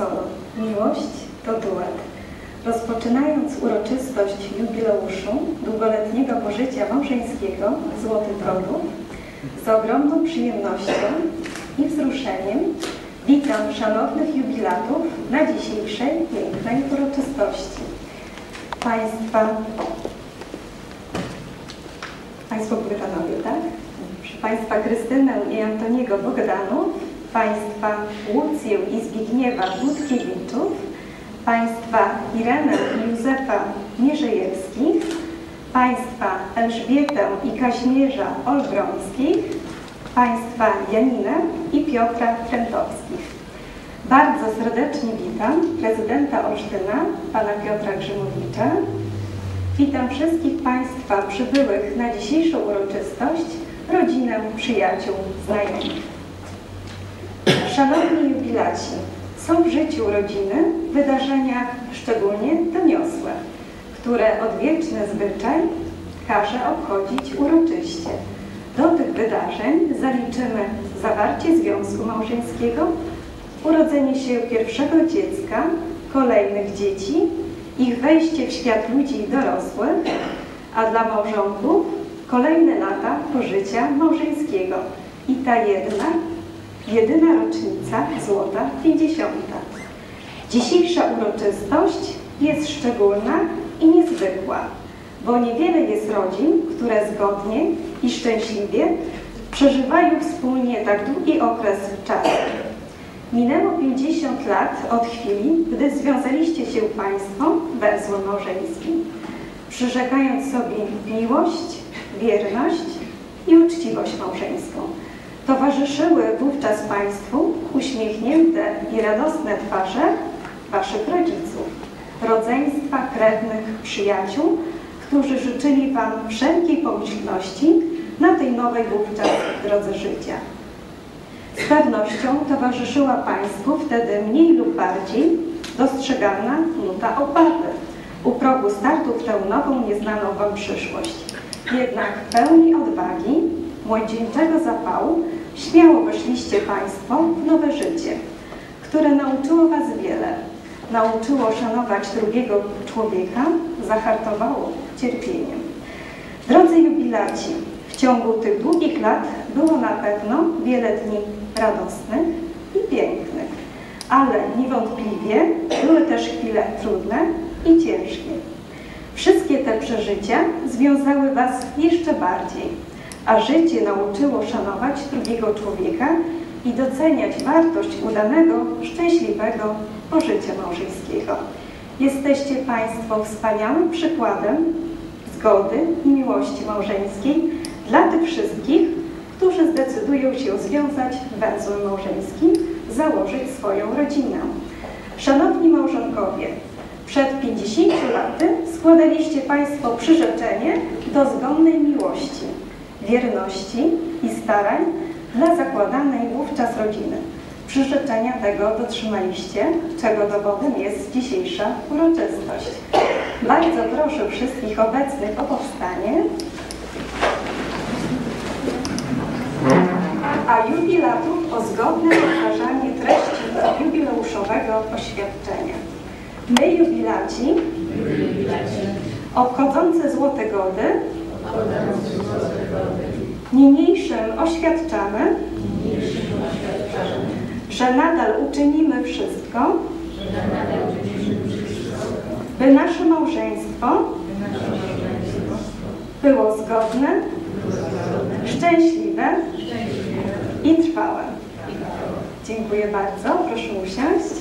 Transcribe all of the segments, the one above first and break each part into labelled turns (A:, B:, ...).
A: solo. Miłość to duet. Rozpoczynając uroczystość jubileuszu długoletniego pożycia małżeńskiego Złotych Godów, z ogromną przyjemnością i wzruszeniem witam szanownych jubilatów na dzisiejszej pięknej uroczystości. Państwo Bogdanowie, tak? Proszę Państwa Krystynę i Antoniego Bogdanów, Państwa Łucję i Zbigniewa Budkiewiczów, Państwa Irenę i Józefa Mierzejewskich, Państwa Elżbietę i Kazimierza Olbrońskich, Państwa Janinę i Piotra Krętowskich. Bardzo serdecznie witam prezydenta Olsztyna, pana Piotra Grzymowicza. Witam wszystkich Państwa przybyłych na dzisiejszą uroczystość, rodzinę, przyjaciół, znajomych. Szanowni jubilaci, są w życiu rodziny wydarzenia szczególnie doniosłe, które odwieczny zwyczaj każe obchodzić uroczyście. Do tych wydarzeń zaliczymy zawarcie związku małżeńskiego, urodzenie się pierwszego dziecka, kolejnych dzieci, ich wejście w świat ludzi dorosłych, a dla małżonków kolejne lata pożycia małżeńskiego i ta jedyna rocznica złota 50. Dzisiejsza uroczystość jest szczególna i niezwykła, bo niewiele jest rodzin, które zgodnie i szczęśliwie przeżywają wspólnie tak długi okres czasu. Minęło 50 lat od chwili, gdy związaliście się Państwo węzłem małżeńskim, przyrzekając sobie miłość, wierność i uczciwość małżeńską. Towarzyszyły wówczas Państwu uśmiechnięte i radosne twarze Waszych rodziców, rodzeństwa, krewnych, przyjaciół, którzy życzyli Wam wszelkiej pomyślności na tej nowej wówczas drodze życia. Z pewnością towarzyszyła Państwu wtedy mniej lub bardziej dostrzegalna nuta obawy u progu startu w tę nową, nieznaną Wam przyszłość. Jednak pełni odwagi, młodzieńczego zapału, śmiało weszliście Państwo w nowe życie, które nauczyło Was wiele. Nauczyło szanować drugiego człowieka, zahartowało cierpieniem. Drodzy jubilaci, w ciągu tych długich lat było na pewno wiele dni radosnych i pięknych, ale niewątpliwie były też chwile trudne i ciężkie. Wszystkie te przeżycia związały Was jeszcze bardziej, a życie nauczyło szanować drugiego człowieka i doceniać wartość udanego, szczęśliwego pożycia małżeńskiego. Jesteście Państwo wspaniałym przykładem zgody i miłości małżeńskiej dla tych wszystkich, którzy zdecydują się związać węzłem małżeńskim, założyć swoją rodzinę. Szanowni małżonkowie, przed 50 laty składaliście Państwo przyrzeczenie do zgonnej miłości, wierności i starań dla zakładanej wówczas rodziny. Przyrzeczenia tego dotrzymaliście, czego dowodem jest dzisiejsza uroczystość. Bardzo proszę wszystkich obecnych o powstanie, a jubilatów o zgodne powtarzanie treści jubileuszowego oświadczenia. My, jubilaci, obchodzący złote gody, niniejszym oświadczamy, że nadal uczynimy wszystko, by nasze małżeństwo było zgodne, szczęśliwe i trwałe. Dziękuję bardzo. Proszę usiąść.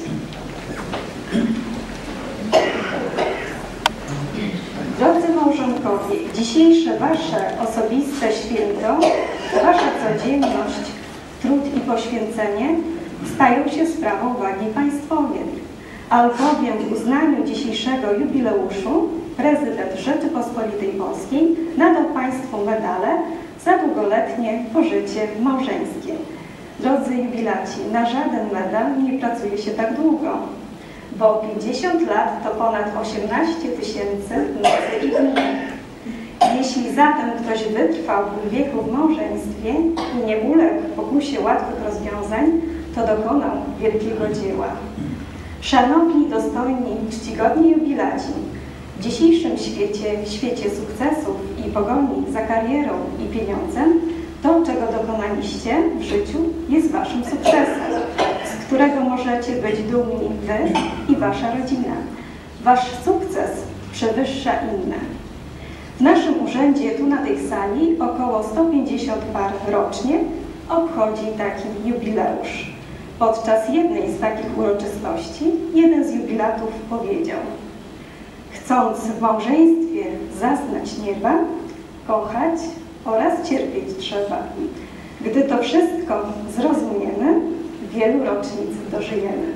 A: Drodzy małżonkowie, dzisiejsze Wasze osobiste święto, Wasza codzienność, trud i poświęcenie stają się sprawą wagi państwowej, albowiem w uznaniu dzisiejszego jubileuszu prezydent Rzeczypospolitej Polskiej nadał Państwu medale za długoletnie pożycie małżeńskie. Drodzy jubilaci, na żaden medal nie pracuje się tak długo, bo 50 lat to ponad 18 000 nocy i dni. Jeśli zatem ktoś wytrwał pół wieku w małżeństwie i nie uległ pokusie łatwych rozwiązań, to dokonał wielkiego dzieła. Szanowni, dostojni, czcigodni jubilaci, w dzisiejszym świecie sukcesów i pogoni za karierą i pieniądzem, to, czego dokonaliście w życiu, jest waszym sukcesem, z którego możecie być dumni wy i wasza rodzina. Wasz sukces przewyższa inne. W naszym urzędzie, tu na tej sali, około 150 par rocznie obchodzi taki jubileusz. Podczas jednej z takich uroczystości jeden z jubilatów powiedział: chcąc w małżeństwie zaznać nieba, kochać oraz cierpieć trzeba. Gdy to wszystko zrozumiemy, wielu rocznic dożyjemy.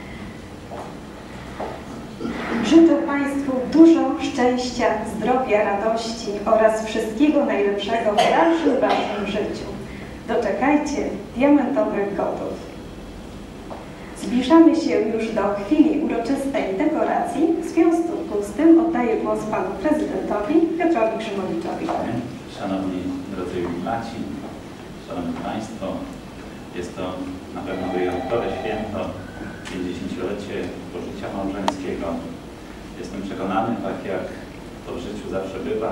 A: Życzę Państwu dużo szczęścia, zdrowia, radości oraz wszystkiego najlepszego w dalszym Waszym życiu. Doczekajcie diamentowych godów. Zbliżamy się już do chwili uroczystej dekoracji. W związku z tym oddaję głos Panu Prezydentowi Piotrowi Grzymowiczowi.
B: Szanowni drodzy jubilaci, Szanowni Państwo, jest to na pewno wyjątkowe święto, 50-lecie pożycia małżeńskiego. Jestem przekonany, tak jak to w życiu zawsze bywa,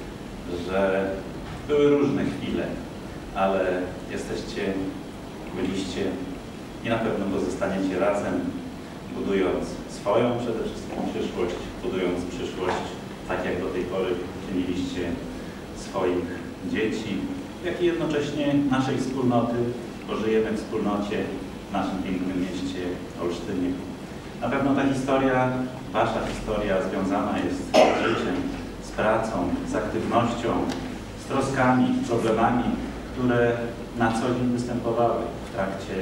B: że były różne chwile, ale byliście i na pewno pozostaniecie razem, budując swoją przede wszystkim przyszłość, budując przyszłość tak jak do tej pory czyniliście swoich dzieci, jak i jednocześnie naszej wspólnoty, bo żyjemy w wspólnocie w naszym pięknym mieście Olsztynie. Na pewno ta historia, wasza historia związana jest z życiem, z pracą, z aktywnością, z troskami, z problemami, które na co dzień występowały w trakcie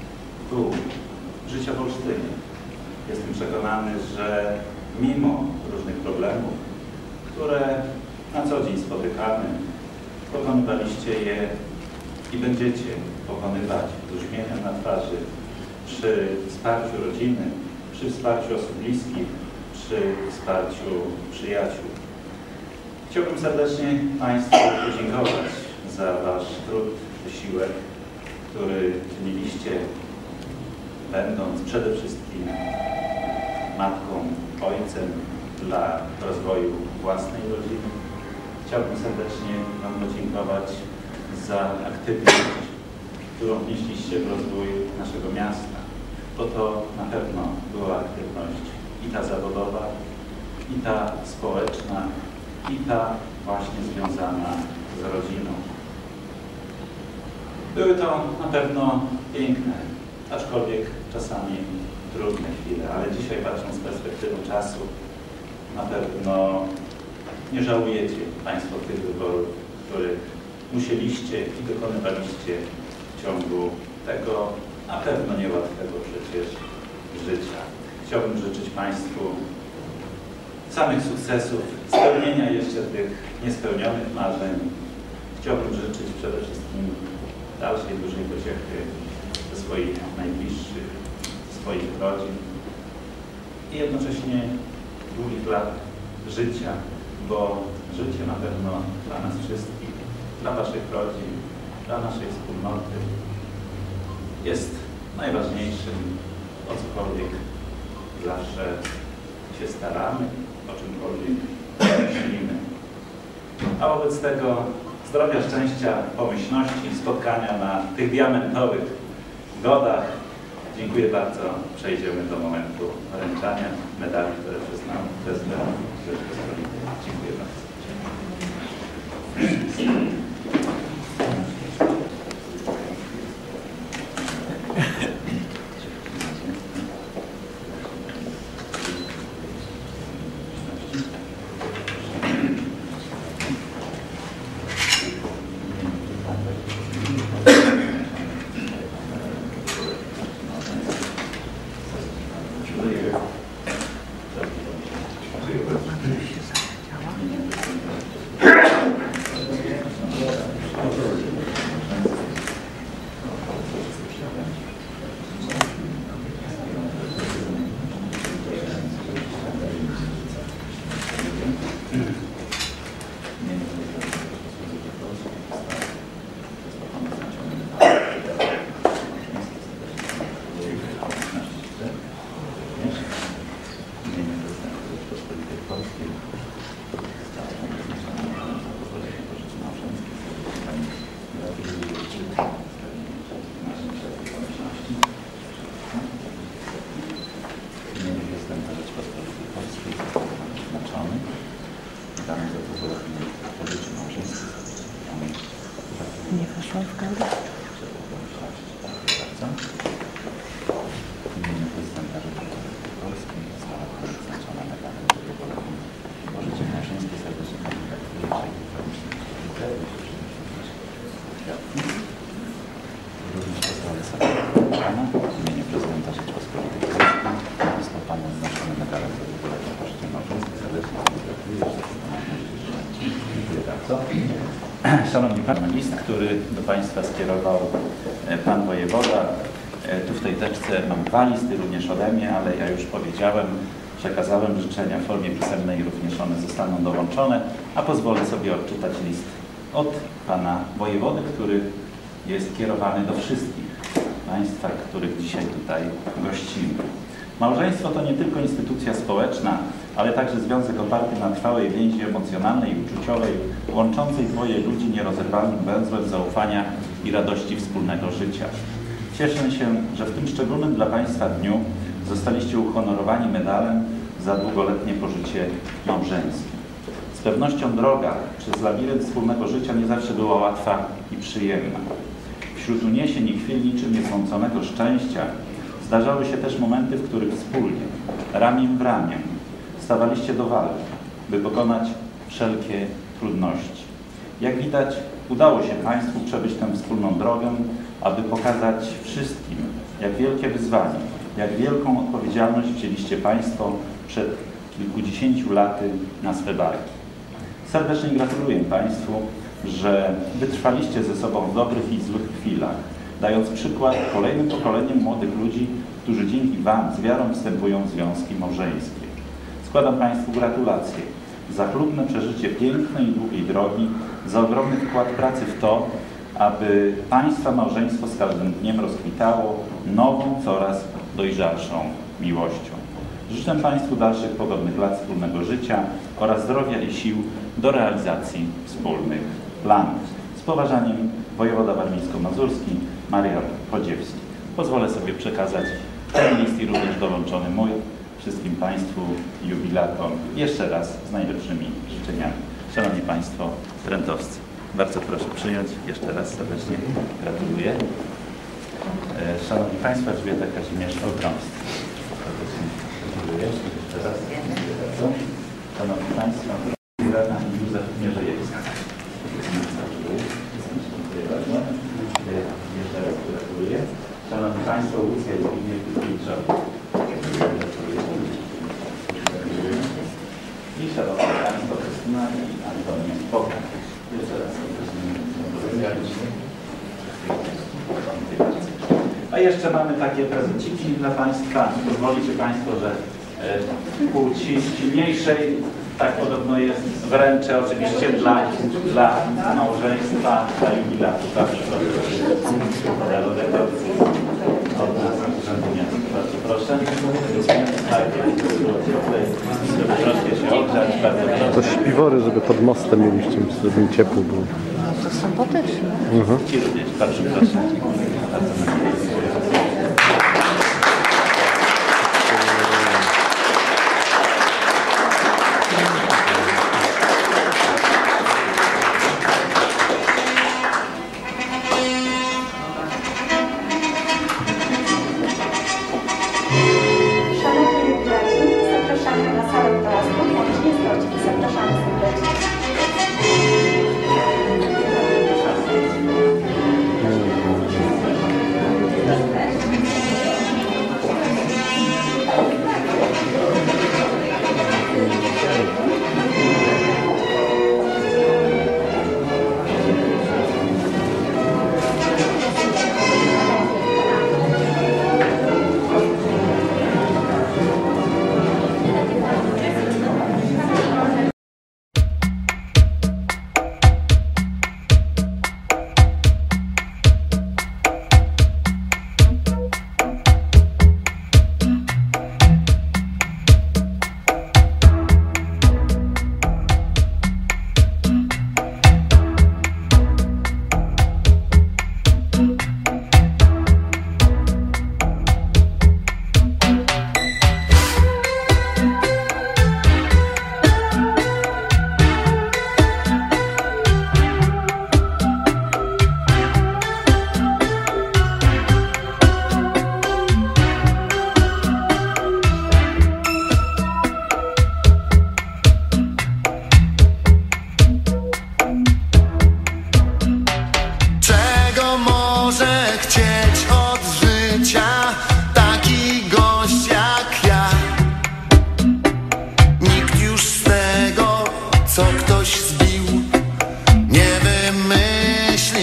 B: życia w Olsztynie. Jestem przekonany, że mimo różnych problemów, które na co dzień spotykamy, pokonywaliście je i będziecie pokonywać z uśmiechem na twarzy, przy wsparciu rodziny, przy wsparciu osób bliskich, przy wsparciu przyjaciół. Chciałbym serdecznie Państwu podziękować za Wasz trud, wysiłek, który czyniliście, będąc przede wszystkim matką, ojcem dla rozwoju własnej rodziny. Chciałbym serdecznie Wam podziękować za aktywność, którą wnieśliście w rozwój naszego miasta, bo to na pewno była aktywność i ta zawodowa, i ta społeczna, i ta właśnie związana z rodziną. Były to na pewno piękne, aczkolwiek czasami trudne chwile, ale dzisiaj, patrząc z perspektywy czasu, na pewno nie żałujecie Państwo tych wyborów, których musieliście i dokonywaliście w ciągu tego na pewno niełatwego przecież życia. Chciałbym życzyć Państwu samych sukcesów, spełnienia jeszcze tych niespełnionych marzeń. Chciałbym życzyć przede wszystkim dalszej dużej pociechy ze swoich najbliższych, swoich rodzin i jednocześnie długich lat życia, bo życie na pewno dla nas wszystkich, dla Waszych rodzin, dla naszej wspólnoty jest najważniejszym, o cokolwiek zawsze się staramy, o czymkolwiek myślimy. A wobec tego zdrowia, szczęścia, pomyślności, spotkania na tych diamentowych godach. Dziękuję bardzo. Przejdziemy do momentu wręczania medali, które przyznał prezydent Rzeczypospolitej. Dziękuję bardzo.
C: Nie weszłam w kadr.
B: W imieniu prezydenta Rzeczypospolitej Polskiej została wyznaczona medalem o życie małżeńskie. Serdecznie gratuluję. Również pozwolę sobie pana w imieniu prezydenta Rzeczypospolitej Polskiej został pan wyznaczony medalem za długoletnie życie małżeńskie. Serdecznie gratuluję. Dziękuję bardzo. Szanowni Państwo, list, który do Państwa skierował Pan Wojewoda. Tu w tej teczce mam 2 listy również ode mnie, ale ja już powiedziałem, przekazałem życzenia w formie pisemnej, również one zostaną dołączone, a pozwolę sobie odczytać list od Pana Wojewody, który jest kierowany do wszystkich Państwa, których dzisiaj tutaj gościmy. Małżeństwo to nie tylko instytucja społeczna, ale także związek oparty na trwałej więzi emocjonalnej i uczuciowej, łączącej dwoje ludzi nierozerwalnym węzłem zaufania i radości wspólnego życia. Cieszę się, że w tym szczególnym dla Państwa dniu zostaliście uhonorowani medalem za długoletnie pożycie małżeńskie. Z pewnością droga przez labirynt wspólnego życia nie zawsze była łatwa i przyjemna. Wśród uniesień i chwil niczym niesąconego szczęścia zdarzały się też momenty, w których wspólnie, ramię w ramię, stawaliście do walki, by pokonać wszelkie trudności. Jak widać, udało się Państwu przebyć tę wspólną drogę, aby pokazać wszystkim, jak wielkie wyzwanie, jak wielką odpowiedzialność wzięliście Państwo przed kilkudziesięciu laty na swe barki. Serdecznie gratuluję Państwu, że wytrwaliście ze sobą w dobrych i złych chwilach, dając przykład kolejnym pokoleniom młodych ludzi, którzy dzięki Wam z wiarą wstępują w związki małżeńskie. Składam Państwu gratulacje za chlubne przeżycie pięknej i długiej drogi, za ogromny wkład pracy w to, aby Państwa małżeństwo z każdym dniem rozkwitało nową, coraz dojrzalszą miłością. Życzę Państwu dalszych pogodnych lat wspólnego życia oraz zdrowia i sił do realizacji wspólnych planów. Z poważaniem, wojewoda warmińsko-mazurski Marian Chodziewski. Pozwolę sobie przekazać ten list i również dołączony mój wszystkim Państwu jubilatom jeszcze raz z najlepszymi życzeniami. Szanowni Państwo rentowscy, bardzo proszę przyjąć. Jeszcze raz serdecznie gratuluję. Szanowni Państwo, Elżbieta Kazimierz-Olbramski. Serdecznie gratuluję. Jeszcze raz. Szanowni Państwo, Rada Józef Mierzejewska. Dziękuję bardzo. Jeszcze raz gratuluję. Szanowni Państwo, Łucja Zbigniew Wilczak. I Szanowni Państwo, Krystyna i Antonia Boka. Jeszcze raz a jeszcze mamy takie prezenciki dla Państwa. Pozwolicie Państwo, że płci silniejszej, tak podobno jest, wręczę oczywiście dla małżeństwa, dla jubilatu. Bardzo proszę. Troszkę się ogrzać, bardzo proszę.
D: To śpiwory, żeby pod mostem mieliście, żeby mi ciepło było.
C: To sympatyczne.
B: I również, bardzo proszę. Bardzo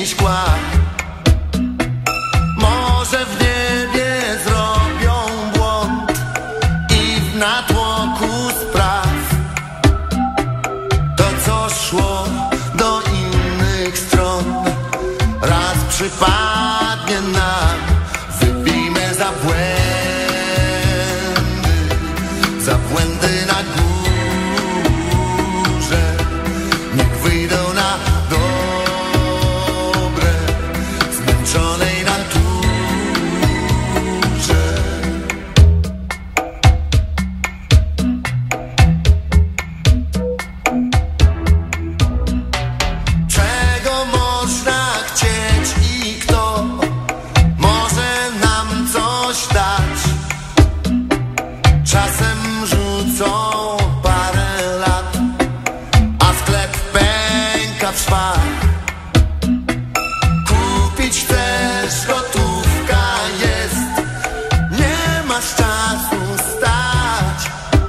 E: szkła. Może w niebie zrobią błąd i w natłoku spraw to, co szło do innych stron, raz przypadnie nam. Wypijmy za błędy na górze, niech wyjdą na dobre zmęczonej naturze. Czego można chcieć i kto może nam coś dać? Czasem rzucą parę lat, a sklep pęka w szwach. Kupić chcesz, gotówka jest, nie masz czasu stać.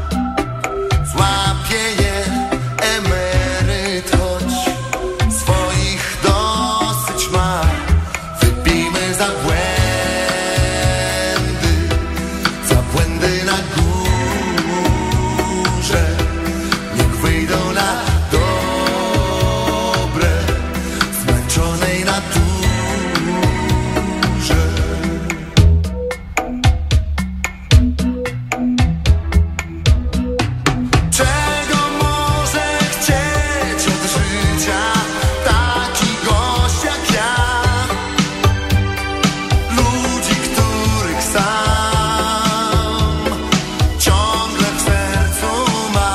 E: Złapie je emeryt, choć swoich dosyć ma. Wypijmy za błędy na górze, niech wyjdą na dobre zmęczonej naturze. Czego może chcieć od życia taki gość jak ja? Ludzi, których sam ciągle w sercu ma.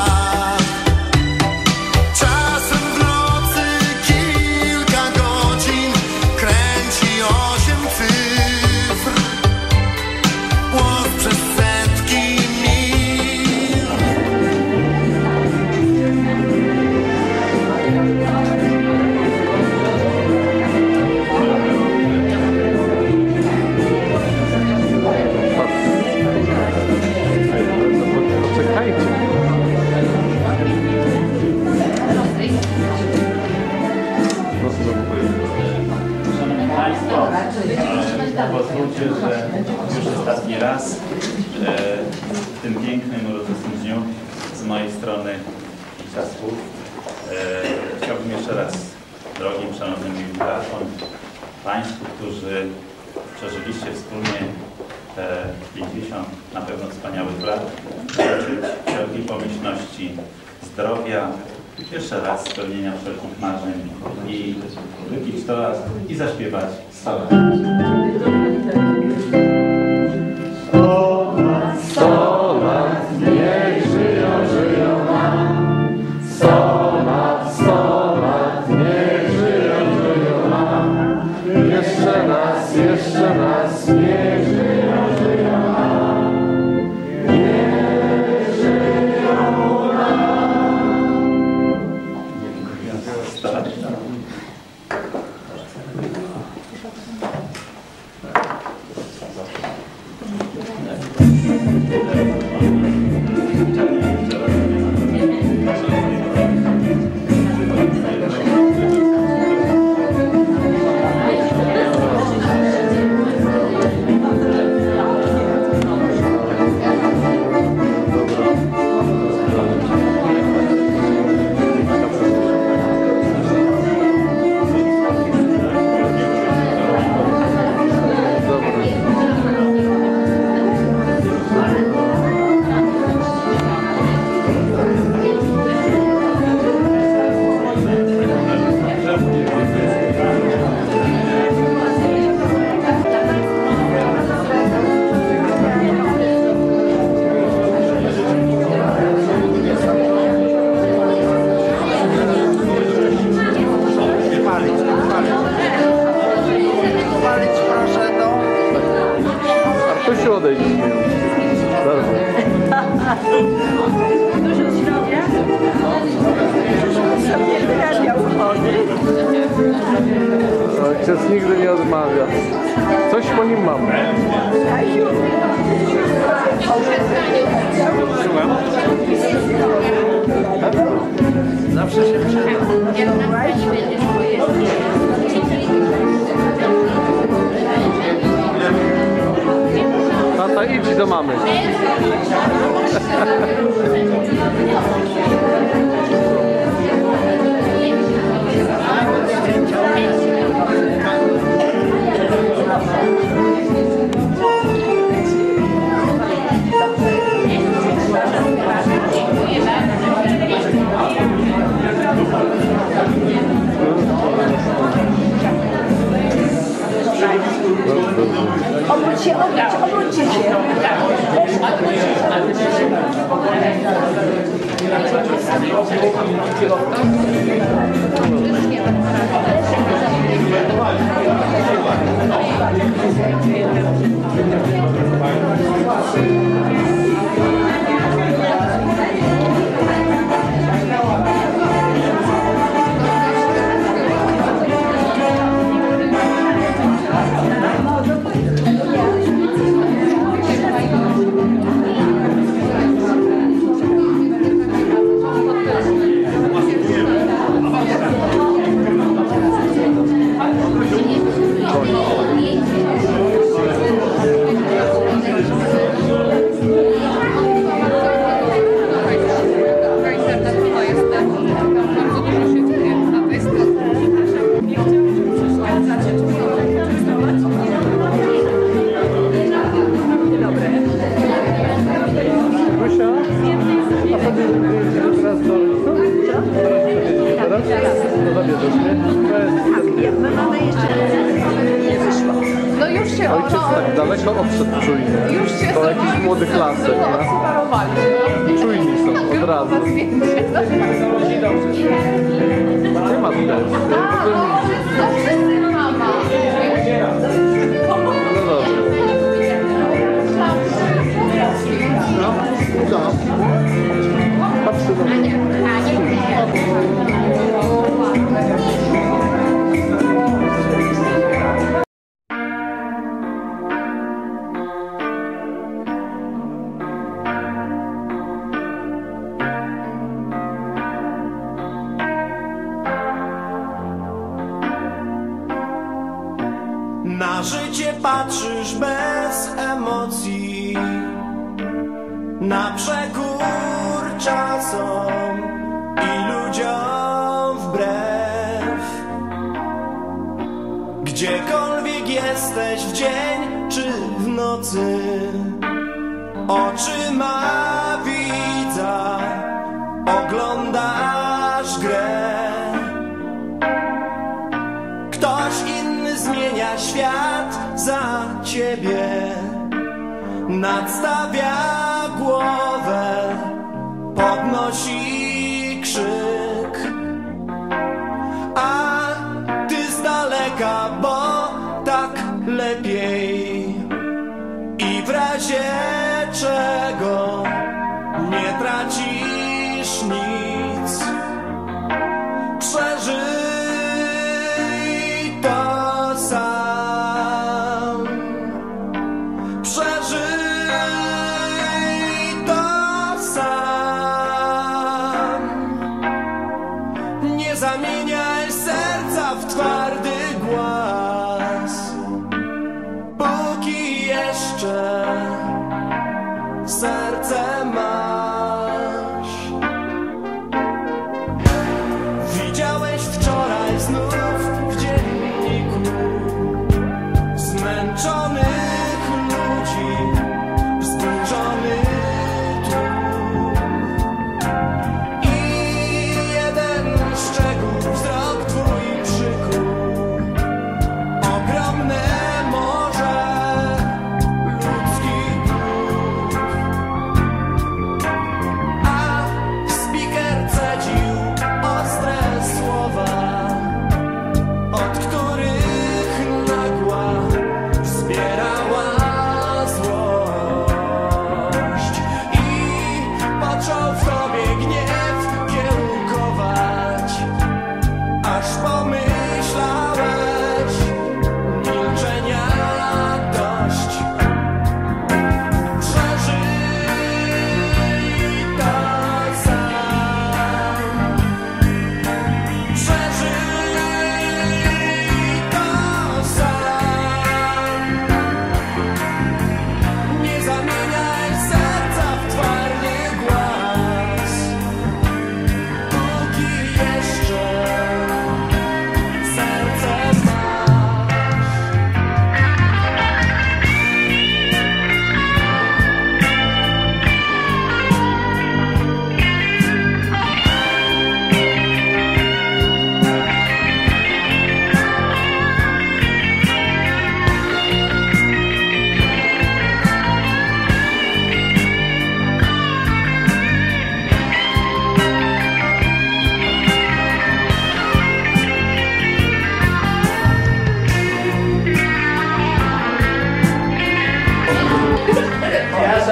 E: Czasem w nocy kilka godzin kręci 8 cyfr, głos przez setki mil.
D: Poczekajcie.
B: Szanowni Państwo, pozwólcie, że już ostatni raz w tym pięknym, uroczystym dniu z mojej strony kilka słów. Chciałbym jeszcze raz drogim, szanownym jubilatom, Państwu, którzy przeżyliście wspólnie te 50 na pewno wspaniałych lat, życzyć wszelkiej pomyślności, zdrowia, jeszcze raz spełnienia wszelkich marzeń i wypić toast i zaśpiewać 100 lat.
D: 100 lat, niech żyją, żyją nam. 100 lat, niech żyją, żyją nam. Jeszcze raz, niech żyją, żyją nam. Niech żyją nam.
B: Dziękuję. 100 lat.
D: Artusiu, odejdź. Bardzo.
C: Dużo zdrowia. Sobie wyrabia uchody.
D: Ojciec nigdy nie odmawia. Coś po nim mam.
C: Zawsze się przyda.
D: Idź do mamy.
C: Obróćcie się.
F: No już się
D: Ojciec tak daleko odszedł czujnie.
F: Już się
D: To jakiś młody klasek, no. Czujni są, od razu. Nie ma tutaj. No dobrze. Patrzcie na mnie.
E: Na życie patrzysz bez emocji, na przekór czasom i ludziom wbrew. Gdziekolwiek jesteś w dzień czy w nocy, oczyma widza oglądasz grę. Ktoś inny zmienia świat za ciebie, nadstawia głowę, podnosi krzyk, a ty z daleka, bo tak lepiej. I w razie czego nie tracisz nic, przeżyj to sam. Przeżyj to sam. Nie zamieniaj serca w twardy głaz, póki jeszcze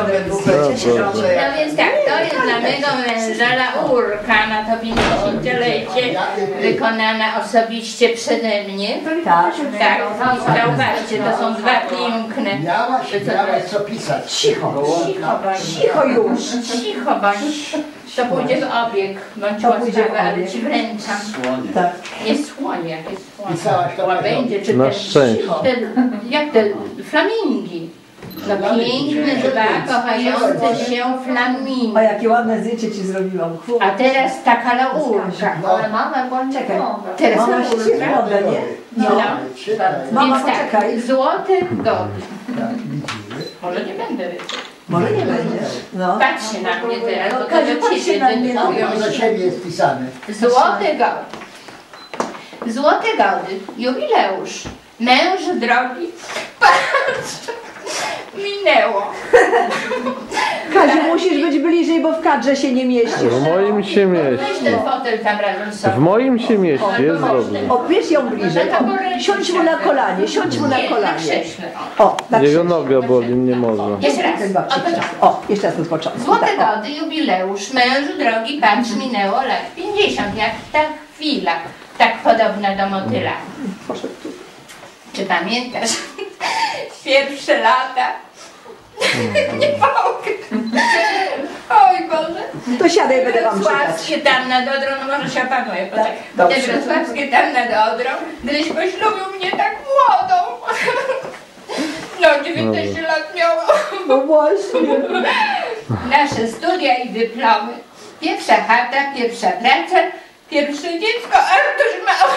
G: No więc tak, to jest dla mego męża laurka na to 50-lecie, wykonana osobiście przeze mnie.
C: Tak.
G: Tak, i zauważcie, to są dwa piękne.
H: Miałaś co pisać.
C: Cicho,
G: Cicho bądź.
C: cicho już.
G: Cicho bądź. To pójdzie w obieg, bądź
C: To pójdzie w
G: łaskawy, ale
C: obieg.
G: ci wręczam.
C: Tak.
G: Nie słonie, jakie słonie.
H: Pisałaś to
G: Łabędzie, czy
D: Na
G: te,
D: szczęście.
G: jak te flamingi. No piękne, dwa kochające się flamingi.
C: O, jakie ładne zdjęcie ci zrobiłam.
G: A teraz taka laurka.
C: Ale mama, bo czekaj.
G: Teraz
C: Mama się
G: laurka.
C: wodę, nie?
G: No.
C: Mama,
G: Więc tak,
C: poczekaj.
G: złoty gody. Może nie będę ryczyć.
C: Może nie będzie. No.
G: Patrzcie na mnie teraz, bo to
C: Kaziu,
G: do
C: patrzcie
G: ciebie
C: na mnie.
G: dedykują
H: To za
G: się.
H: ciebie jest pisane.
G: Złote gody. Złote gody. Jubileusz. Męż drogi. Patrz. Minęło.
C: Kaziu, musisz być bliżej, bo w kadrze się nie mieścisz.
D: W moim się
G: Weź
D: mieści.
G: ten fotel tam razem z
D: W
G: sobą.
D: moim się mieści, jest dobrze.
C: Obierz ją bliżej. O, siądź mu na kolanie, siądź mu na
G: Nie, na
C: kolanie.
G: krześle.
C: O, na
D: Jego
C: krześle.
D: noga boli, nie można.
G: Jeszcze raz. Od początku.
C: O, jeszcze raz od początku.
G: Złote
C: Tak, o.
G: gody, jubileusz, mężu drogi, patrz, minęło lat 50, jak ta chwila, tak podobna do motyla.
C: Poszedł tu.
G: Czy pamiętasz pierwsze lata? Nie mogę. Oj Boże.
C: To siadaj, będę wam czytać.
G: Wrocławskie tam nad Odrą, no może się opanuje, bo tak.
C: dobrze.
G: Te wrocławskie tam nad Odrą, gdyś poślubił mnie tak młodą. No 19 lat miałam.
C: No właśnie.
G: Nasze studia i dyplomy. Pierwsza chata, pierwsza praca, pierwsze dziecko, Artuś mały.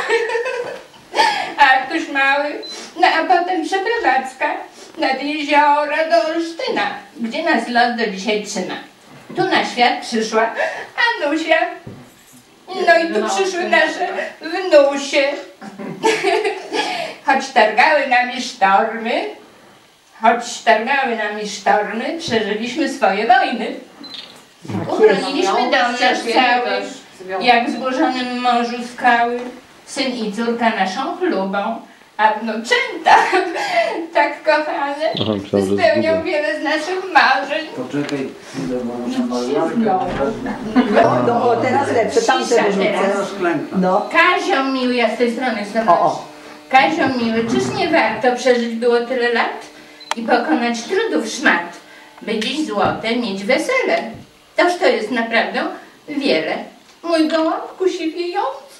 G: Artuś mały. No a potem przeprowadzka nad jeziora do Olsztyna, gdzie nas los do dzisiaj trzyma. Tu na świat przyszła Anusia. No i tu przyszły nasze wnusie. Choć targały nami sztormy, przeżyliśmy swoje wojny. Ubroniliśmy dom nasz cały, jak w złożonym morzu skały. Syn i córka naszą chlubą, a wnuczęta, tak kochane,
D: Aha, myślałem, że
G: spełnią
D: zgubię.
G: wiele z naszych marzeń.
I: Poczekaj chwilę, bo muszę malowaniu.
C: No, o, teraz lepsze, tamte
G: Cisza
C: wyrzucę.
G: teraz.
C: No.
G: Kazio miły, ja z tej strony jestem.
C: O.
G: Kazio miły, czyż nie warto przeżyć było tyle lat i pokonać trudów szmat, by dziś złote mieć wesele? Toż to jest naprawdę wiele. Mój gołąbku siwiejący.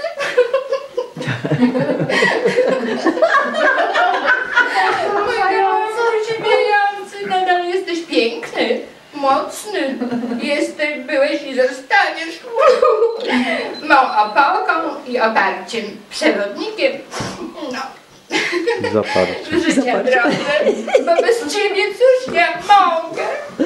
G: Mój gołąbku siwiejący, nadal jesteś piękny, mocny. Byłeś i zostaniesz mą opoką i oparciem, przewodnikiem. No.
D: Zaparcie.
G: Życia drogę, bo bez ciebie cóż ja mogę.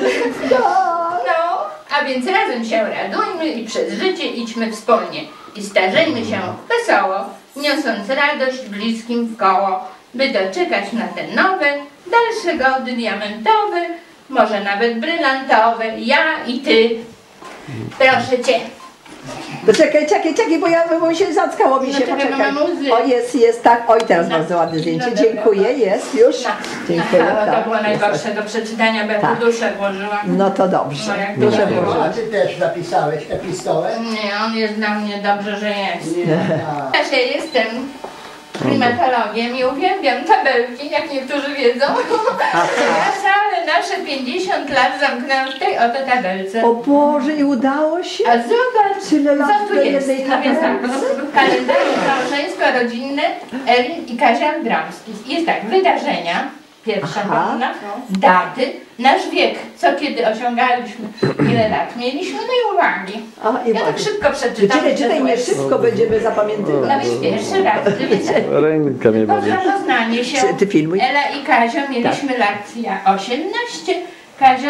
G: No, a więc razem się radujmy i przez życie idźmy wspólnie i starzejmy się wesoło, niosąc radość bliskim w koło, by doczekać na te nowe, dalsze gody diamentowe, może nawet brylantowe, ja i ty. Proszę cię.
C: To czekaj, bo się zackało mi
G: No
C: się,
G: czekaj,
C: poczekaj.
G: mamy łzy.
C: O, jest, tak. Oj, teraz
G: No.
C: bardzo ładne zdjęcie.
G: No,
C: Dziękuję, jest już. Dziękuję,
G: Aha, to
C: tak.
G: było najgorsze do przeczytania, bo ja
C: Tak.
G: tu duszę włożyłam.
C: No to dobrze.
G: No, jak
C: Duszę
G: to
C: włożyłam.
H: A ty też napisałeś epistołę?
G: Nie, on jest dla mnie dobrze, że jest.
H: A,
G: Ja się jestem klimatologiem i uwielbiam tabelki, jak niektórzy wiedzą. Ja całe nasze 50 lat zamknęłam w tej oto tabelce.
C: O Boże, i udało się?
G: A zobacz,
C: Tyle lat
G: co tu
C: do
G: jest.
C: jednej
G: No więc tak,
C: tabelce?
G: kalendarze małżeństwo-rodzinne Elin i Kazia Dramski. Jest tak, wydarzenia, pierwsza
C: Aha.
G: kolumna, daty, nasz wiek, co kiedy osiągaliśmy, ile lat mieliśmy, no i uwagi.
C: A, i
G: Ja tak
C: bardzo.
G: szybko przeczytam.
C: Czytaj, nie szybko będziemy zapamiętywać.
G: No więc pierwszy raz, wiecie.
D: Ręka mnie boli.
G: Po zapoznanie się
C: Ty filmuj.
G: Ela i Kazio mieliśmy lat ja 18, Kazio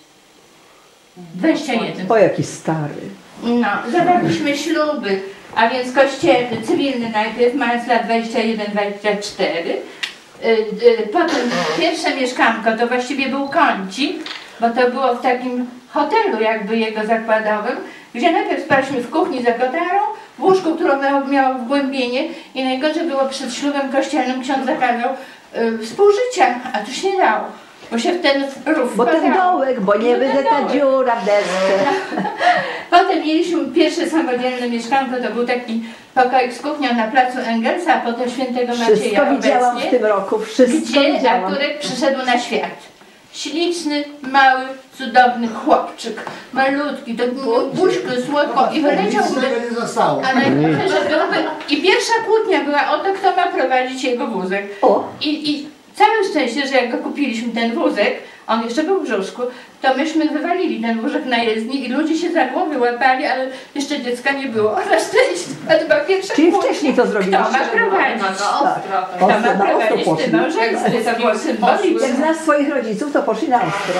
G: 21.
C: O, jaki stary.
G: No, zawarliśmy śluby, a więc kościelny, cywilny najpierw, mając lat 21-24. Potem pierwsze mieszkanko to właściwie był kącik, bo to było w takim hotelu jakby jego zakładowym, gdzie najpierw spaliśmy w kuchni za kotarą, w łóżku, które miało wgłębienie i najgorzej było przed ślubem kościelnym ksiądz zakazał współżycia, a to się nie dało. bo się w ten rów
C: Bo ten
G: wpadało.
C: dołek, bo nie
G: No ten
C: będzie ta
G: dołek.
C: dziura w desce.
G: Potem mieliśmy pierwsze samodzielne mieszkanko, to był taki pokoik z kuchnią na placu Engelsa, a potem Świętego
C: Wszystko
G: Macieja
C: widziałam w
G: obecnie,
C: tym roku, wszystko
G: gdzie
C: widziałam.
G: Arturek przyszedł na świat. Śliczny, mały, cudowny chłopczyk. Malutki, to buźkły, słodko i wyleciał
H: Nic z tego nie zostało.
G: a najgorsze, że byłby... I pierwsza kłótnia była o to, kto ma prowadzić jego wózek.
C: O,
G: I całe szczęście, że jak go kupiliśmy ten wózek, on jeszcze był w brzuszku, to myśmy wywalili ten wózek na jezdni i ludzie się za głowy łapali, ale jeszcze dziecka nie było. Na szczęście, a to była pierwsza
C: czyli
G: kłótnia.
C: wcześniej to zrobiliście.
G: Kto ma prowadzić?
C: Ostro,
G: Kto ma
C: na ostro
G: prowadzić
C: poszli.
G: tym małżeństwie? To było symboliczne.
C: Jak znasz swoich rodziców, to poszli na ostro.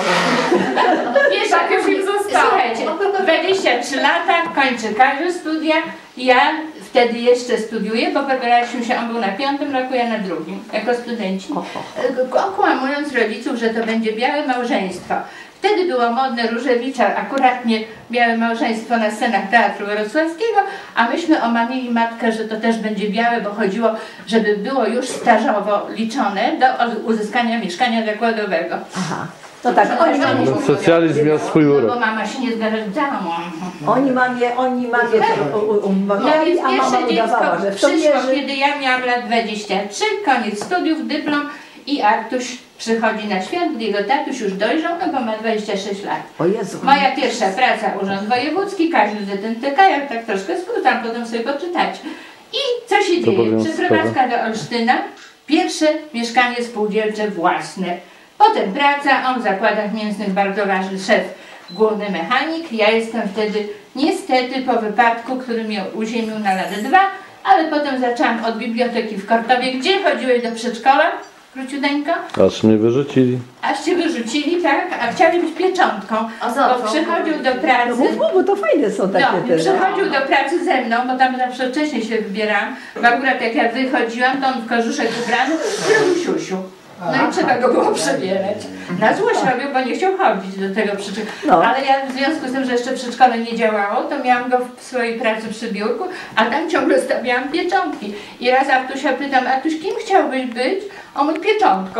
G: Wiesz, jak już im zostało. Słuchajcie, 23 lata, kończy Kaziu studia. Ja wtedy jeszcze studiuję, bo wybraliśmy się, on był na 5. roku, ja na 2. jako studenci. Okłamując rodziców, że to będzie białe małżeństwo. Wtedy było modne Różewicza, akuratnie białe małżeństwo na scenach Teatru Wrocławskiego, a myśmy omamili matkę, że to też będzie białe, bo chodziło, żeby było już stażowo liczone do uzyskania mieszkania zakładowego.
C: Aha. No tak, oni mamie,
D: Socjalizm miał swój
G: No
D: urok.
G: bo mama się nie zgadzała.
C: oni mamie
G: No
C: umawiali,
G: więc
C: a mama
G: pierwsze
C: udawała,
G: dziecko
C: że w to
G: przyszło,
C: wierzy.
G: kiedy ja miałam lat 23, koniec studiów, dyplom i Artuś przychodzi na świat, gdy jego tatuś już dojrzał, no bo ma 26 lat.
C: O Jezu.
G: Moja pierwsza praca, Urząd Wojewódzki, Kaziu ZNTK, jak tak troszkę skrótam, potem sobie poczytać. I co się dzieje?
D: Obowiązkowe.
G: Przeprowadzka do Olsztyna, pierwsze mieszkanie spółdzielcze własne. Potem praca, on w zakładach mięsnych bardzo ważny szef, główny mechanik. Ja jestem wtedy niestety po wypadku, który mnie uziemił na lat 2, ale potem zaczęłam od biblioteki w Kortowie, gdzie chodziłeś do przedszkola, króciuteńko,
D: Aż mnie wyrzucili.
G: aż cię wyrzucili, tak, a chcieli być pieczątką, bo przychodził do
C: No
G: pracy.
C: mów, bo to fajne są takie
G: No,
C: te.
G: przychodził do pracy ze mną, bo tam zawsze wcześniej się wybierałam, bo akurat jak ja wychodziłam, to on w kożuszek ubrany robił siusiu. No i trzeba go było przebierać. Na złość robił, bo nie chciał chodzić do tego przedszkola.
C: No.
G: Ale ja w związku z tym, że jeszcze przedszkole nie działało, to miałam go w swojej pracy przy biurku, a tam ciągle stawiałam pieczątki. I raz Artusia pytam, Artuś, kim chciałbyś być? On mówi, pieczątką.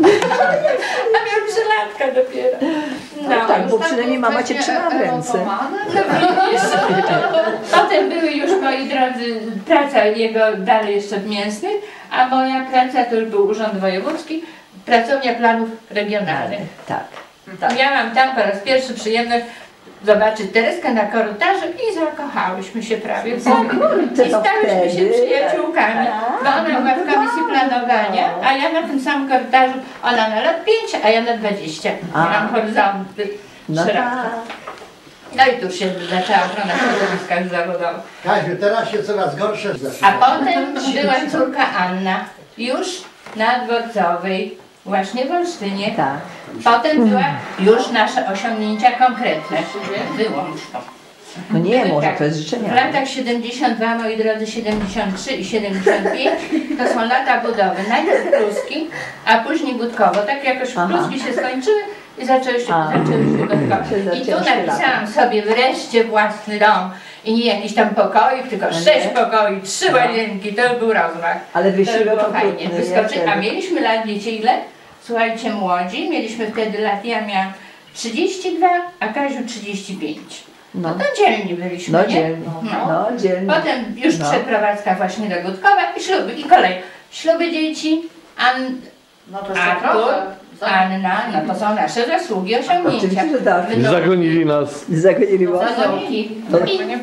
G: A miał 3 latka dopiero.
C: No, tak, bo przynajmniej mama cię trzyma w ręce.
G: No widzisz. Potem były już, moi drodzy, praca jego dalej jeszcze w mięsnych, a moja praca to już był Urząd Wojewódzki, Pracownia Planów Regionalnych.
C: Tak.
G: Miałam tam po raz pierwszy przyjemność zobaczyć Tereskę na korytarzu i zakochałyśmy się prawie w sobie.
C: kurczę,
G: I
C: to
G: stałyśmy się
C: wtedy.
G: przyjaciółkami, bo ona była w komisji planowania, a ja na tym samym korytarzu, ona na lat 5, a ja na 20. Miałam horyzonty
C: No
G: szerokie.
C: tak.
G: No i tu się zaczęła ochrona środowiska już zawodowa.
H: Kaziu, teraz się coraz gorsze
G: A
H: zaczyna.
G: potem była córka Anna, już na Dworcowej, właśnie w Olsztynie.
C: Tak.
G: Potem była już nasze osiągnięcia konkretne. Wyłącz to.
C: No nie,
G: Były
C: może
G: tak.
C: to jest
G: W
C: życzenia.
G: latach 72, moi drodzy, 73 i 75 to są lata budowy. Najpierw Kluski, a później Gutkowo. Tak jakoś
C: Aha.
G: Kluski się skończyły i zaczęłyśmy Gutkowo. I tu
C: Zaczęłyśmy
G: napisałam sobie wreszcie własny dom. I nie jakiś tam pokoik, tylko 6 pokoi, 3 łazienki, to już był rozmach.
C: Ale
G: To
C: wysiłek
G: było fajnie.
C: okrutny,
G: Wyskoczyć.
C: nie?
G: A mieliśmy lat, wiecie ile? Słuchajcie, młodzi, mieliśmy wtedy lat, ja miałam 32, a Kaziu 35. No to dzielni byliśmy,
C: No
G: nie?
C: dzielnie. No dzielnie.
G: Potem już
C: No.
G: przeprowadzka właśnie do Gutkowa i śluby. I kolej. Śluby dzieci,
F: No to
G: Artur, Anna, no to są nasze zasługi, osiągnięcia.
C: Oczywiście, że tak.
G: Wnuki,
D: Zagonili nas.
C: Zagonili was.
G: wnuki. I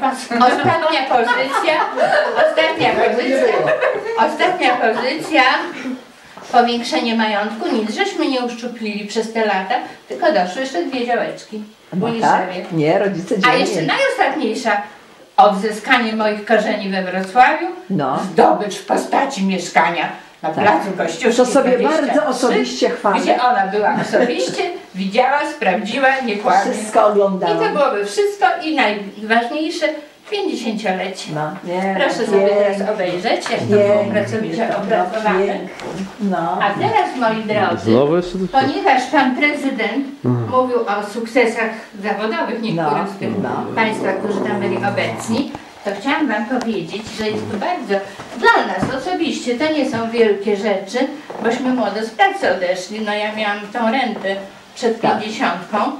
G: ostatnia pozycja, powiększenie majątku, nic żeśmy nie uszczuplili przez te lata, tylko doszły jeszcze 2 działeczki w
C: No
G: Uniszewie.
C: tak? Nie, rodzice
G: A jeszcze
C: dzielnie.
G: najostatniejsza, odzyskanie moich korzeni we Wrocławiu,
C: No.
G: zdobycz w postaci mieszkania na
C: Tak.
G: placu Kościuszki
C: To sobie
G: 23,
C: bardzo osobiście chwalę.
G: gdzie ona była osobiście, widziała, sprawdziła, nie kłamie.
C: Wszystko
G: I to
C: oglądałam.
G: byłoby wszystko i najważniejsze, 50-lecie.
C: No, nie,
G: Proszę sobie teraz obejrzeć, jak to było pracowicie opracowane.
C: No.
G: A teraz, moi drodzy,
D: Znowu jeszcze coś?
G: ponieważ pan prezydent mówił o sukcesach zawodowych niektórych
C: No,
G: z tych
C: no.
G: państwa, którzy tam byli obecni, to chciałam wam powiedzieć, że jest to bardzo dla nas osobiście, to nie są wielkie rzeczy, bośmy młodo z pracy odeszli, no ja miałam tą rentę przed 50.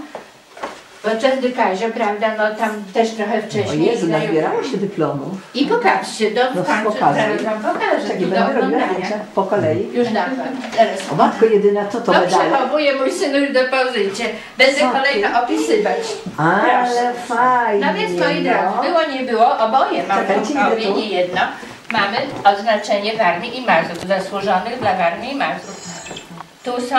G: Podczas Kazio, prawda, no tam też trochę
C: O
G: wcześniej.
C: Jezu, nazbierało się dyplomów.
G: I pokażcie, w końcu zaraz wam pokażę,
C: Tak,
G: tu
C: i
G: do
C: będę robiła
G: oglądania.
C: zdjęcia po kolei.
G: Już dam wam, teraz.
C: O matko jedyna, co to
G: To
C: medale?
G: przechowuje mój synuś w depozycie. Będę
C: Co
G: kolejno opisywać.
C: Ale fajnie.
G: No więc to i raz, było nie było, oboje
C: Czekajcie,
G: małżonkowie,
C: idę tu.
G: nie jedno. Mamy oznaczenie Warmii i Mazur, zasłużonych dla Warmii i Mazur. Tu są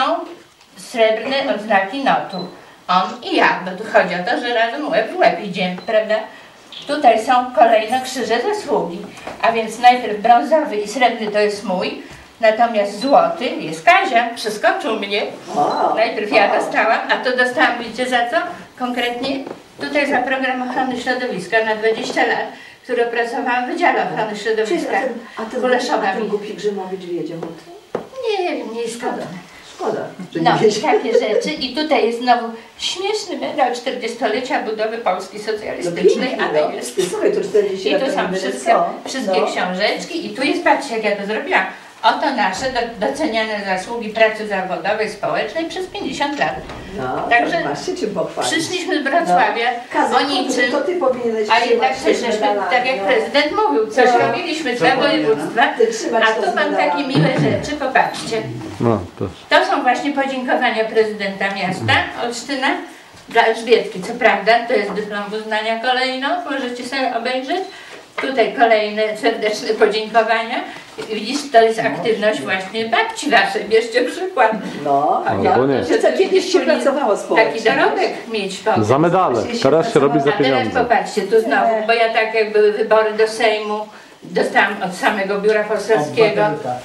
G: srebrne odznaki notu. On i ja, bo tu chodzi o to, że razem łeb w łeb idziemy, prawda? Tutaj są kolejno krzyże zasługi, a więc najpierw brązowy i srebrny to jest mój, natomiast złoty jest Kazia, przeskoczył mnie. Najpierw ja dostałam, a to dostałam, wiecie za co? Konkretnie tutaj za program ochrony środowiska na 20 lat, który opracowałam w Wydziale Ochrony Środowiska w Kuleszowie.
C: A ten głupi Grzymowicz wiedział o tym?
G: Nie wiem, nie jest szkoda.
C: Szkoda, że
G: No
C: nie
G: i takie rzeczy. I tutaj jest znowu śmieszny medal 40-lecia budowy Polski socjalistycznej, ale jest.
C: Słuchaj, to 40
G: I
C: lat
G: tu
C: temu
G: są
C: będzie
G: wszystkie
C: co?
G: książeczki i tu jest, patrzcie jak ja to zrobiłam. Oto nasze doceniane zasługi pracy zawodowej, społecznej przez 50 lat.
C: No,
G: Także
C: masz się czym pochwalić.
G: Przyszliśmy z Wrocławia
C: Kazu,
G: o niczym,
C: to ty powinieneś
G: a jednak
C: trzymać
G: też żeśmy,
C: medalami,
G: tak jak
C: no.
G: prezydent mówił, coś
C: No.
G: robiliśmy dla województwa,
C: Ty trzymać
G: a
C: to
G: tu
C: z
G: mam
C: medalami.
G: takie miłe rzeczy, popatrzcie.
D: No, to
G: To są właśnie podziękowania prezydenta miasta Olsztyna dla Elżbietki. Co prawda, to jest dyplom uznania kolejno, możecie sobie obejrzeć. Tutaj kolejne serdeczne podziękowania. Widzisz, to jest aktywność właśnie babci waszej, bierzcie przykład.
C: No,
D: Albo nie.
C: Wiesz co, kiedyś się pracowało społecznie.
G: Taki dorobek mieć potem.
D: za medale. Teraz się robi za
G: A teraz
D: pieniądze.
G: popatrzcie, tu znowu, bo ja tak jak były wybory do Sejmu, dostałam od samego biura poselskiego.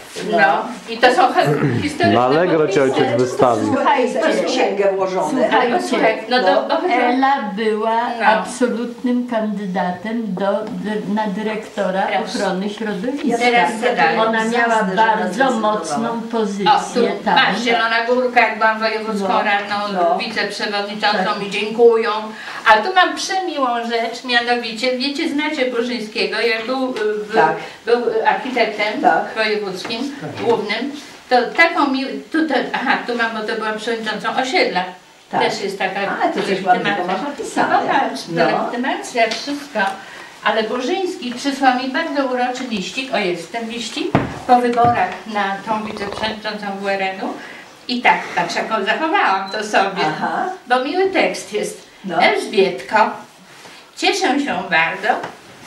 G: No i to są historyczne
D: Na Allegro cię
G: podpisy.
D: ojciec wystawił.
C: Słuchajcie, to w księgę włożone.
G: Ale posłuchaj, no to
F: Ela była
G: No.
F: absolutnym kandydatem na dyrektora
G: Proszę.
F: ochrony środowiska.
G: Teraz zadanie.
F: Ona miała
C: Zasnę, że
F: bardzo
C: nas
F: mocną
C: zdecydowała.
G: O, tu
F: pozycję tam.
G: masz Zielona Górka, jak byłam wojewódzką radną,
C: No.
G: wiceprzewodniczącą mi dziękują. A tu mam przemiłą rzecz, mianowicie, wiecie, znacie Burzyńskiego, jak był,
C: Tak.
G: był architektem
C: Tak.
G: wojewódzkim, głównym, to taką tu mam, bo to byłam przewodniczącą osiedla.
C: Tak.
G: Też jest taka
C: Ale to coś ładnego masz napisane.
G: Popatrz,
C: No.
G: legitymacja, wszystko. Ale Burzyński przysłał mi bardzo uroczy liścik, o jest ten liścik, po wyborach na tą wiceprzewodniczącą WRN-u. I tak, patrz jaką zachowałam to sobie,
C: Aha.
G: bo miły tekst jest.
C: No.
G: Elżbietko, cieszę się bardzo,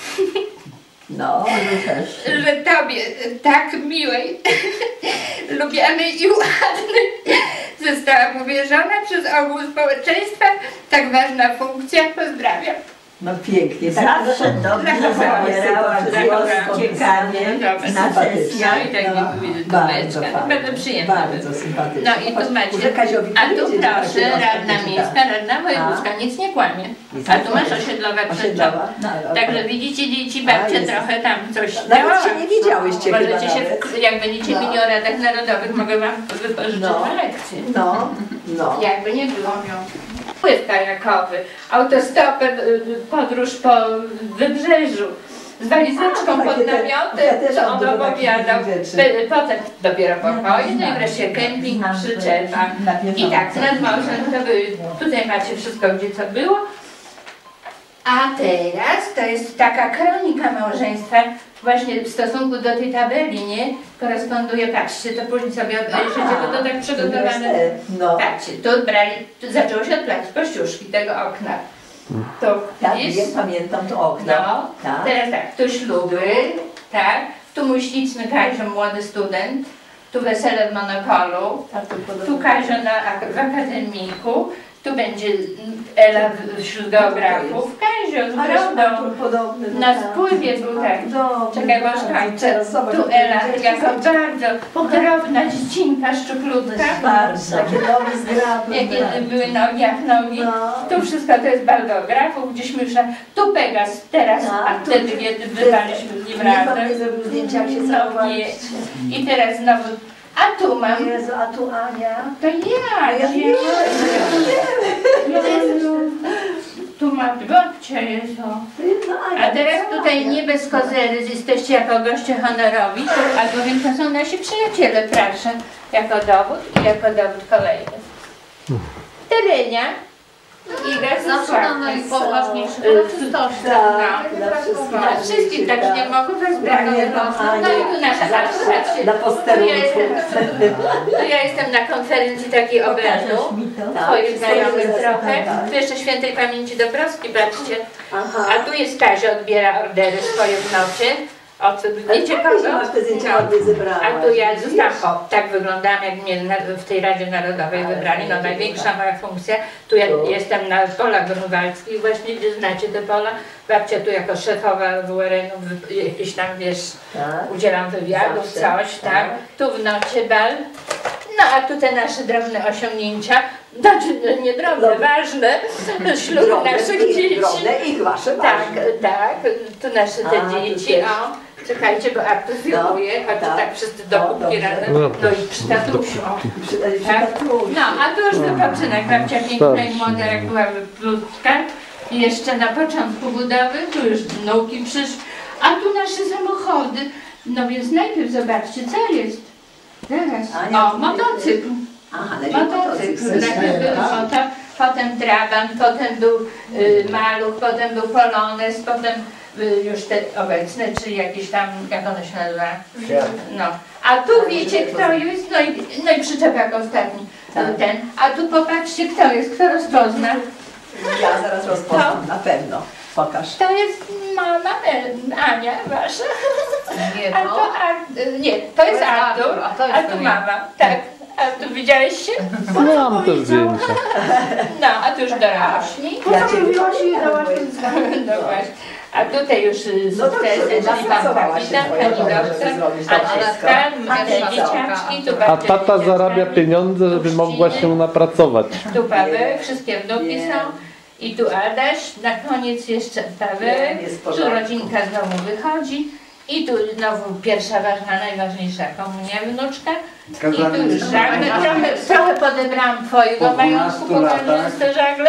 C: No, my też.
G: że tobie tak miłej, lubianej i ładnej została powierzona przez ogół społeczeństwa tak ważna funkcja. Pozdrawiam.
C: No pięknie.
F: Zawsze dobrze zabierała głos ciekawie na sesjach.
G: No i tak
C: No,
G: mówię,
C: bardzo
G: Tomeczka,
C: fajnie.
G: bardzo przyjemne.
C: Bardzo sympatyczne.
G: No i tu macie,
C: Może Kaziowi
G: a tu
C: powiedzieć, że
G: proszę,
C: takie
G: radna
C: ostatnie
G: miejska, radna wojewódzka, nic nie kłamie.
C: Nic
G: A
C: nie
G: tu masz
C: kłamie.
G: osiedlowa
C: Osiedlowa,
G: przyczopa.
C: no, ale
G: Także
C: okej.
G: widzicie dzieci, babcia
C: jest.
G: trochę tam coś
C: Nawet
G: działała.
C: się nie wiedziałyście chyba
G: Możecie się,
C: nawet.
G: jak będziecie mieli o radach narodowych, mogę wam wypożyczyć
C: No.
G: na lekcję.
C: No, no.
G: Jakby nie było miał. Wpływ kajakowy, autostopem, podróż po wybrzeżu, z walizeczką
C: A,
G: pod
C: takie te- ja
G: namiotem,
C: też
G: co
C: mam
G: on
C: dużo
G: opowiadał.
C: takich rzeczy.
G: Potem dopiero pokoje, no i wreszcie kemping, przyczepa. I tak, nad morzem to były, tutaj macie wszystko, gdzie co było. A teraz to jest taka kronika małżeństwa, właśnie w stosunku do tej tabeli, nie? Koresponduje, patrzcie, to później sobie obejrzycie, bo to tak przygotowane.
C: No.
G: Patrzcie, tu brali, tu zaczęło się od placu Kościuszki, tego okna. To
C: Tak,
G: widzisz?
C: wiem, pamiętam to okno.
G: No,
C: Tak.
G: teraz tak, tu śluby, tak, tu mój śliczny Kazio, młody student, tu wesele w Monopolu, tu Kazio w akademiku, tu będzie Ela wśród geografów, Kazio z
C: Ale
G: brodą,
C: on podobny. do
G: na
C: tam.
G: spływie był tak.
C: Dobrze,
G: Czekaj, bo
C: bardzo.
G: już kończę.
C: Teraz zobacz,
G: Tu
C: o tym
G: Ela,
C: rzeczy
G: jako
C: są-
G: bardzo drobna dziecinka, szczuplutka.
C: Bardzo. Takie nogi zgrabne.
G: Jakie były nogi, jak nogi.
C: No.
G: Tu wszystko to jest balgografów, gdzieśmy już tu Pegas, teraz,
C: Tak,
G: a
C: tu-
G: wtedy kiedy bywaliśmy z nim
C: Nie pan
G: razem.
C: nie zrobił zdjęcia, jak się
G: No,
C: całowaliście.
G: nie. I teraz znowu, a tu mam,
C: Jezu, a tu Ania.
G: to ja,
C: Ja
G: gdzie-
C: wiem.
G: Jezu. Tu ma babcia jest, o. A teraz tutaj nie bez kozery jesteście jako goście honorowi, albowiem to są nasi przyjaciele, proszę, jako dowód i jako dowód kolejny. Terenia. Iga
J: Zawsze na najpoważniejszych uroczystości.
G: No, wszystkich tak nie mogą was brakować. No i tu nasza patrzcie.
C: Na posterunku.
G: Tu ja jestem na konferencji takiej obrędu, twoich znajomych trochę. Tu jeszcze świętej pamięci Dąbrowski, patrzcie. A tu jest Kazia, odbiera ordery swoje w nocy. Wiecie kogo? A tu ja zostałam, o, tak wyglądałam, jak mnie w tej Radzie Narodowej wybrali, no największa moja funkcja. Tu ja jestem na polach grunwaldzkich, właśnie gdzie znacie te pola. Babcia tu jako szefowa WRN-u, jakieś tam, wiesz, udzielam wywiadów, coś, tak. Tu w nocie bal. No a tu te nasze drobne osiągnięcia, znaczy nie drobne, ważne, ślub naszych dzieci.
C: Drobne i wasze
G: tak, tak, tu nasze te dzieci, o. Czekajcie, bo Artur filmuje, a tu tak wszyscy do kubki razem, no i przy tatusiu. Tak? No, a tu już wypoczynek, babcia piękna i młoda, jak była plutka. I jeszcze na początku budowy, tu już wnuki przyszły, a tu nasze samochody. No więc najpierw zobaczcie, co jest. Teraz, o, motocykl. Motocykl, najpierw był motor, potem trabant, potem był maluch, potem był polones, potem już te obecne, czy jakieś tam, jak one się nazywa? No. A tu wiecie kto jest? No i przyczepiak ostatni. Ten. A tu popatrzcie kto jest, kto rozpozna.
C: Ja zaraz rozpoznam, na pewno. Pokaż.
G: To jest mama Ania wasza.
J: Nie,
G: a to nie, to jest Artur, a tu mama. Tak. A tu widziałeś się?
D: No, mam te zdjęcia.
G: No, a tu już dorośli.
C: Ja cię
J: mówiłaś i dałaś
G: No właśnie. A tutaj już sukcesy, czyli pan kapitan, pani doktor, Aniska, te dzieciaczki, tu
D: A tata zarabia pieniądze, żeby mogła się napracować.
G: Tu Paweł, wszystkie wnuki są. I tu Adaś, na koniec jeszcze Paweł, tu rodzinka znowu wychodzi. I tu znowu pierwsza ważna, najważniejsza komunia wnuczka. I tu już żagle. Trochę podebrałam twojego majątku, pokażę te żagle.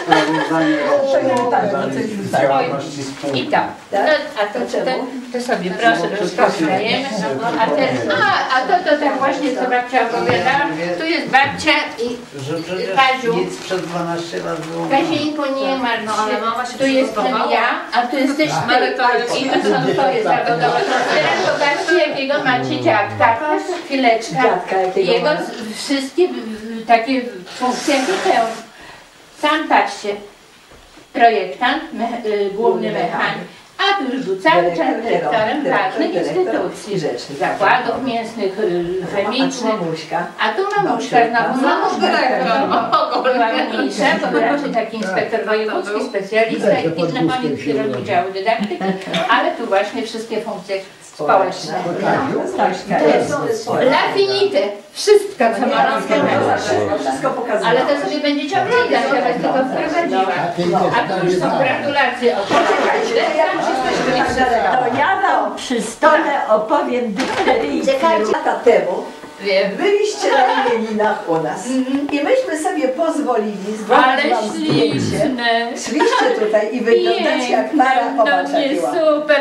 G: I to. No, a to sobie proszę, rozpoznajemy. A to tak właśnie co babcia opowiadała. Tu jest babcia i Kaziu.
I: Nic przed 12 lat było.
G: Kazieńku nie martw się. Tu jestem ja, a tu jesteś ty. I to są twoje zawodowe. Teraz zobaczcie jakiego macie dziadka. Chwileczka. Jego wszystkie takie funkcje wypełnią. Sam patrzcie, projektant, główny mechanik, a tu już był cały czas dyrektorem ważnych instytucji, zakładów mięsnych, chemicznych, a tu mamuszka znowu, była mniejsza, bo był raczej taki inspektor wojewódzki, specjalista i na koniec kierownik działu dydaktyki, ale tu właśnie wszystkie funkcje społeczne. La finite. Wszystko, co ma
C: wszystko pokazuje.
G: ale to sobie będziecie oglądać, ja was tylko wprowadziłam. A tu już są gratulacje od
F: To ja wam przy stole opowiem dykteryjki.
C: Lata temu byliście na imieninach u nas i myśmy sobie pozwolili
G: ale
C: zrobić wam zdjęcie.
G: śliczne.
C: Szliście tutaj i wyglądacie jak para,
G: No
C: popatrz
G: nie,
C: jakie ładne.
G: super,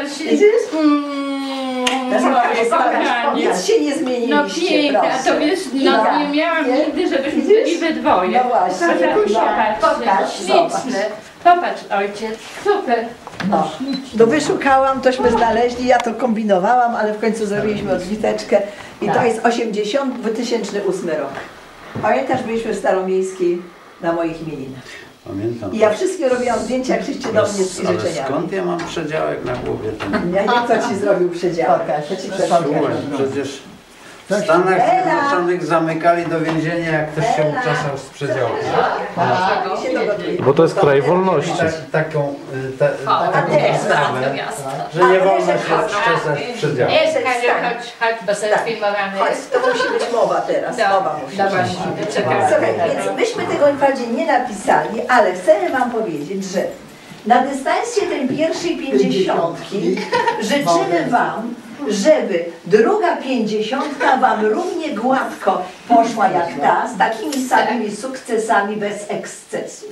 C: Nic się nie zmieniliście,
G: no piękne, a to wiesz, no nie miałam nigdy, żebyśmy byli we dwoje.
C: No właśnie,
G: Popatrz, śliczne. Popatrz ojciec, super.
C: No wyszukałam, tośmy znaleźli, ja to kombinowałam, ale w końcu zrobiliśmy odwiteczkę i to jest 2008 rok. Pamiętasz, byliśmy w Staromiejskiej na moich imieninach.
I: Pamiętam.
C: I ja wszystkie robiłam zdjęcia, przyjście do mnie z
I: Ale
C: życzeniami.
I: skąd ja mam przedziałek na głowie?
C: Ja nie wiem, co ci zrobił przedziałek.
I: Przecież w Stanach Zjednoczonych zamykali do więzienia, jak ktoś się uczesał z przedziałkiem.
D: Bo to jest kraj wolności.
I: Taką ustawę, że nie wolno się czesać w przedziałku.
G: Jest, chodź, bo sobie filmowany
C: Chodź,
G: jest.
C: to musi być mowa teraz. Mowa musi być. Słuchaj, więc myśmy tego wprawdzie nie napisali, ale chcemy wam powiedzieć, że na dystansie tej pierwszej 50 życzymy wam, żeby druga 50 wam równie gładko poszła jak ta, z takimi samymi sukcesami bez ekscesu.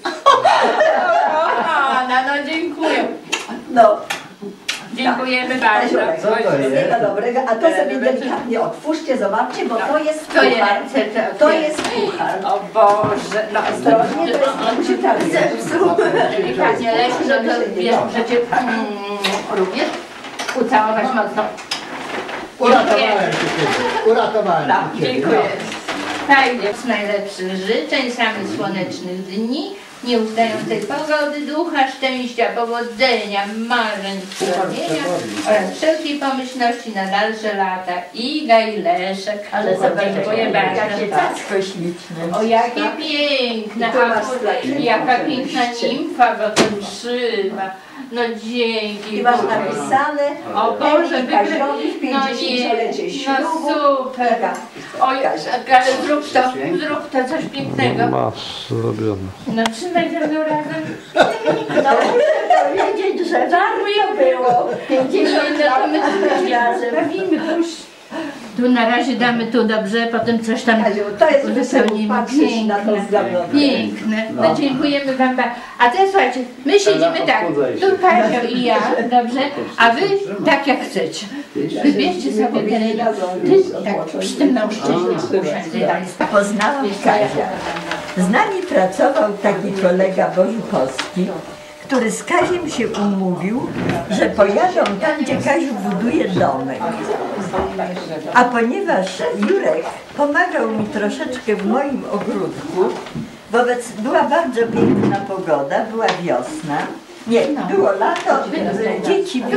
G: No dziękuję.
C: No.
G: Dziękujemy bardzo.
C: Wszystkiego dobrego, a to sobie delikatnie otwórzcie, zobaczcie, bo to jest puchar. To jest puchar.
G: O Boże, no
C: Ostrożnie, to jest musi tak
G: delikatnie leży, no to wiesz, możecie również ucałować mocno.
H: Uratowałem cię, uratowałem cię.
G: Dziękuję. Fajnie, z najlepszych życzeń, samych słonecznych dni, nieustającej pogody, ducha, szczęścia, powodzenia, marzeń, spełnienia oraz wszelkiej pomyślności na dalsze lata. Iga i Leszek.
F: Ale
G: dziękuję bardzo.
F: Jakie cacko śliczne.
G: O, jakie piękne, a jaka piękna nimfa go tym trzyma. No dzięki.
C: I masz napisane
G: o Boże,
C: Kaziowi w 50-lecie ślubu.
G: No super. Oj, ale zrób to coś pięknego.
D: Masz zrobione.
G: No trzymaj ze mną razem.
F: No muszę powiedzieć, że warto było. 50 lat razem.
G: Bawimy, puść. Tu na razie damy tu dobrze, potem coś tam
C: To jest
G: uzupełnimy. Piękne. No dziękujemy wam bardzo. A teraz słuchajcie, my siedzimy tak, tu Kazio i ja, dobrze? A wy tak jak chcecie. Wybierzcie sobie telewizor. Ty tak przy tym mężczyźnie usiądzie.
F: Poznałam Kazia. Z nami pracował taki kolega Bożuchowski, który z Kaziem się umówił, że pojadą tam, gdzie Kaziu buduje domek. A ponieważ Jurek pomagał mi troszeczkę w moim ogródku, wobec była bardzo piękna pogoda, była wiosna. Nie, było lato, dzieci były,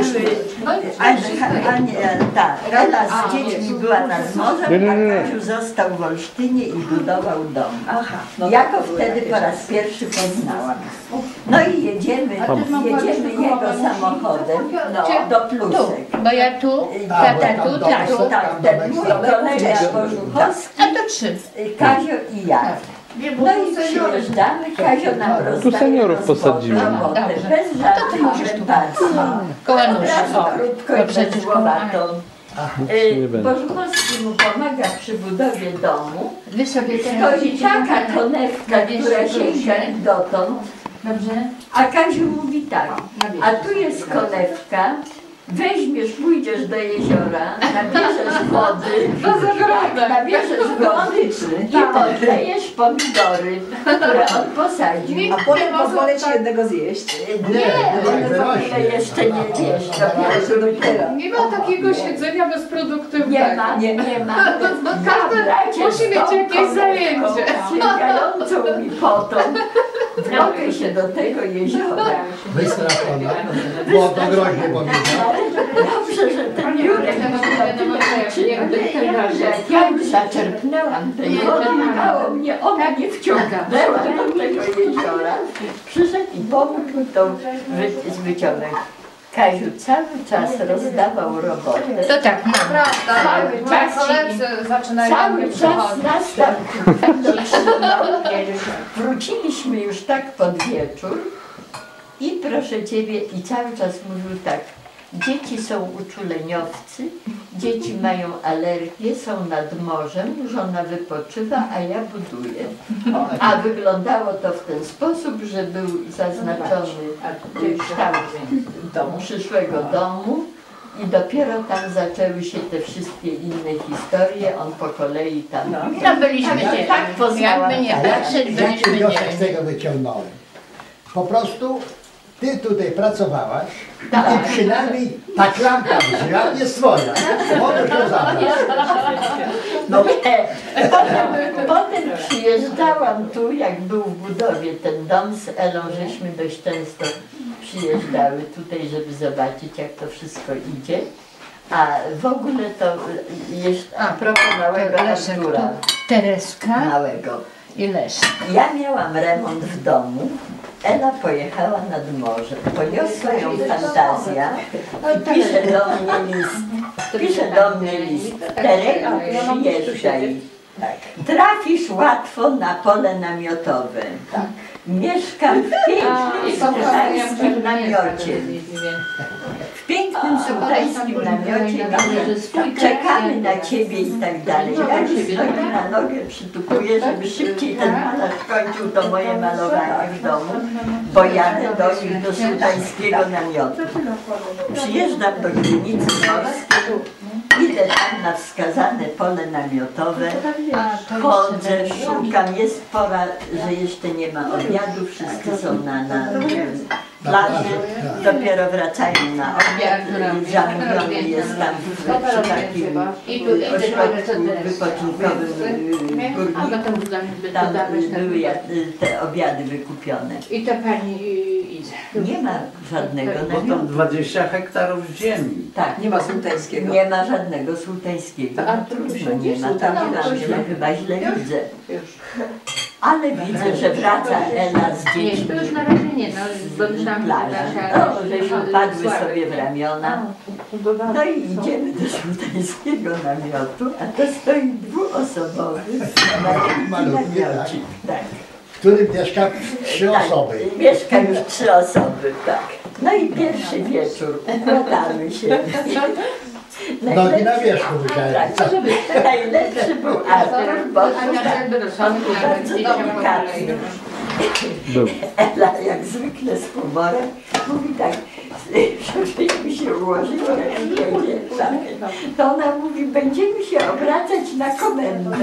F: Ela z dziećmi była nad morzem, a Kaziu został w Olsztynie i budował dom. Ja go wtedy po raz pierwszy poznałam. No i jedziemy jego samochodem do Plusek.
G: Bo ja tu, tata tu,
F: tak, ten mój kolega Bożuchowski,
G: a to 3.
F: Kazio i ja. No i przyjeżdżamy, Kazio nam rozdaje
D: Tu seniorów posadzimy.
F: Bez żadnej reprezentacji.
G: Koła nóżka.
F: Krótko i bezgłowatą. Bożuchowski mu pomaga przy budowie domu.
G: Wy sobie
F: stoi taka konewka, która sięga dotąd.
G: Dobrze.
F: A Kaziu mówi tak, a tu jest konewka, weźmiesz, pójdziesz do jeziora, nabierzesz wody, nabierzesz wody i podlejesz pomidory, które on posadził.
C: A potem pozwolę ci jednego zjeść.
F: Nie, on jeszcze nie zjeść, dopiero.
J: Nie ma takiego siedzenia bezproduktywnego.
F: Nie ma.
J: Każdy musi mieć jakieś zajęcie.
F: Sięgającą mi potą, wrobię się do tego jeziora.
H: Wystraszona, bo to groźnie powiedział.
F: Dobrze, że ten Jurek jak ja już zaczerpnęłam tej wody, mało mnie ona nie wciągnęła do tego jeziora. Przyszedł i pomógł mi to wyciągnąć. Kaziu cały czas rozdawał robotę.
G: To tak, no.
J: Prawda, koledzy zaczynają
F: Cały czas nastał. Wróciliśmy już tak pod wieczór i proszę Ciebie, i cały czas mówił tak, dzieci są uczuleniowcy, dzieci mają alergię, są nad morzem, żona wypoczywa, a ja buduję. A wyglądało to w ten sposób, że był zaznaczony kształt przyszłego domu i dopiero tam zaczęły się te wszystkie inne historie, on po kolei tam...
G: Tam byliśmy
F: tak poznałam.
G: Jakby nie patrzeć,
H: Jaki
G: byliśmy
H: wniosek z
G: nie.
H: tego wyciągnąłem? Po prostu ty tutaj pracowałaś i przynajmniej ta klamka nie swoja. Możesz ją zabrać.
F: No, potem przyjeżdżałam tu, jak był w budowie ten dom z Elą, żeśmy dość często przyjeżdżały tutaj, żeby zobaczyć, jak to wszystko idzie. A w ogóle to jeszcze a propos małego Artura,
G: Tereska
F: małego.
G: i Leszek.
F: Ja miałam remont w domu, Ela pojechała nad morze, poniosła ją fantazja i pisze do mnie list, Terenu przyjeżdżaj, trafisz łatwo na pole namiotowe, mieszkam w pięknym słowiańskim namiocie. W w pięknym sułtańskim namiocie, czekamy na ciebie i tak dalej. Ja już z nogi na nogę przytukuję, żeby szybciej ten malarz kończył to moje malowanie w domu, bo jadę do nich do sułtańskiego namiotu. Przyjeżdżam do Krynicy Morskiej, idę tam na wskazane pole namiotowe, chodzę, szukam, jest pora, że jeszcze nie ma obiadu, wszyscy są na plaży, dopiero wracają na obiad, zamówiony jest tam przy takim ośrodku wypoczynkowym górników, tam były te obiady wykupione.
G: I to pani Iza.
F: Nie ma żadnego
I: Bo tam
F: namiotu.
I: 20 hektarów ziemi.
F: Tak,
C: Nie ma sułtańskiego.
F: nie ma żadnego sułtańskiego. Trudno, nie ma, tam chyba źle widzę. Ale widzę, że wraca Ela z
G: Nie,
F: dziećmi
G: to już na razie nie, no, bo
F: z
G: myślałam,
F: plaży.
G: że
F: No, żeśmy padły sobie w ramiona. No i idziemy do sułtańskiego namiotu, a to stoi dwuosobowy
H: Malutki,
F: namiocik. Tak.
H: w którym mieszka 3 osoby.
F: Mieszka już 3 osoby, tak. No i pierwszy wieczór, układamy się.
H: Nogi na wierzchu musiałem.
F: Tak, najlepszy był Artur, bo on był bardzo delikatny. Ela jak zwykle z humorem mówi tak, żebyśmy się ułożyli, jak jedzie, tak. To ona mówi, będziemy się obracać na komendę.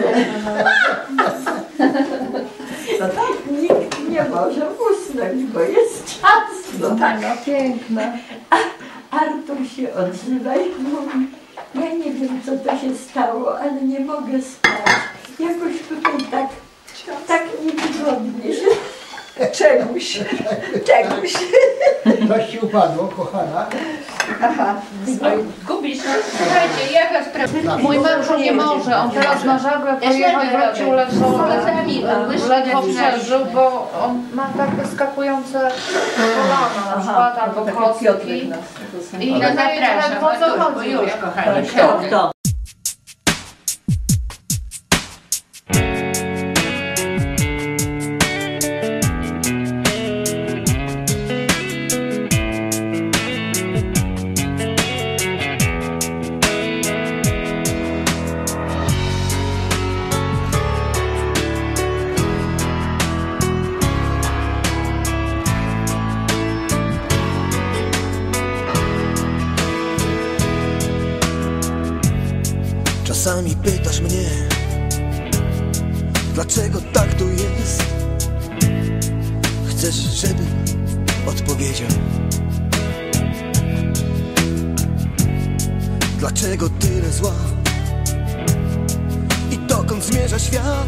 F: No tak nikt nie może usnąć, bo jest czas. No tak,
J: Piękne.
F: Artur się odzywa i mówi, ja nie wiem, co to się stało, ale nie mogę spać. Jakoś tutaj tak niewygodnie się.
C: Czemuś.
H: Coś ci upadło, kochana.
C: Aha.
G: gubisz. Słuchajcie, jaka sprawa?
J: Mój mąż nie może, on teraz na żagle pojechał, wrócił ledwo przeżył, bo on ma tak wyskakujące kolana na przykład, albo kostki. I
G: No
J: ledwo co
G: zapraszam,
J: chodzi.
G: już kochani.
F: Kto?
E: Czasami pytasz mnie, dlaczego tak tu jest. Chcesz, żebym odpowiedział. Dlaczego tyle zła i dokąd zmierza świat?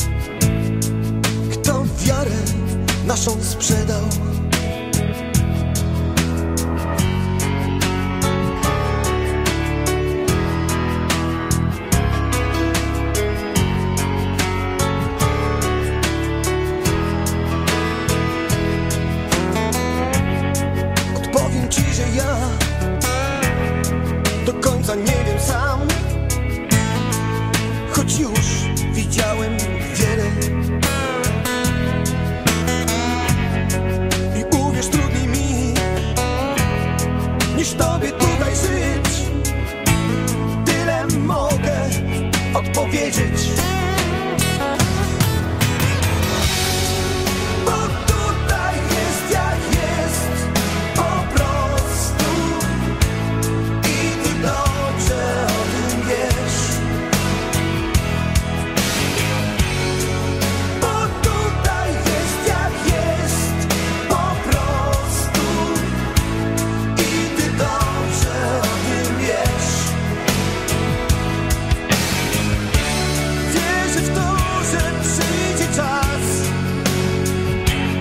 E: Kto wiarę naszą sprzedał? Do końca nie wiem sam, choć już widziałem wiele. I uwierz, trudniej mi niż tobie tutaj żyć. Tyle mogę odpowiedzieć. Bo tutaj jest jak jest, po prostu. I ty dobrze o tym wiesz. Bo tutaj jest jak jest, po prostu. I ty dobrze o tym wiesz. Wierzę w to, że przyjdzie czas,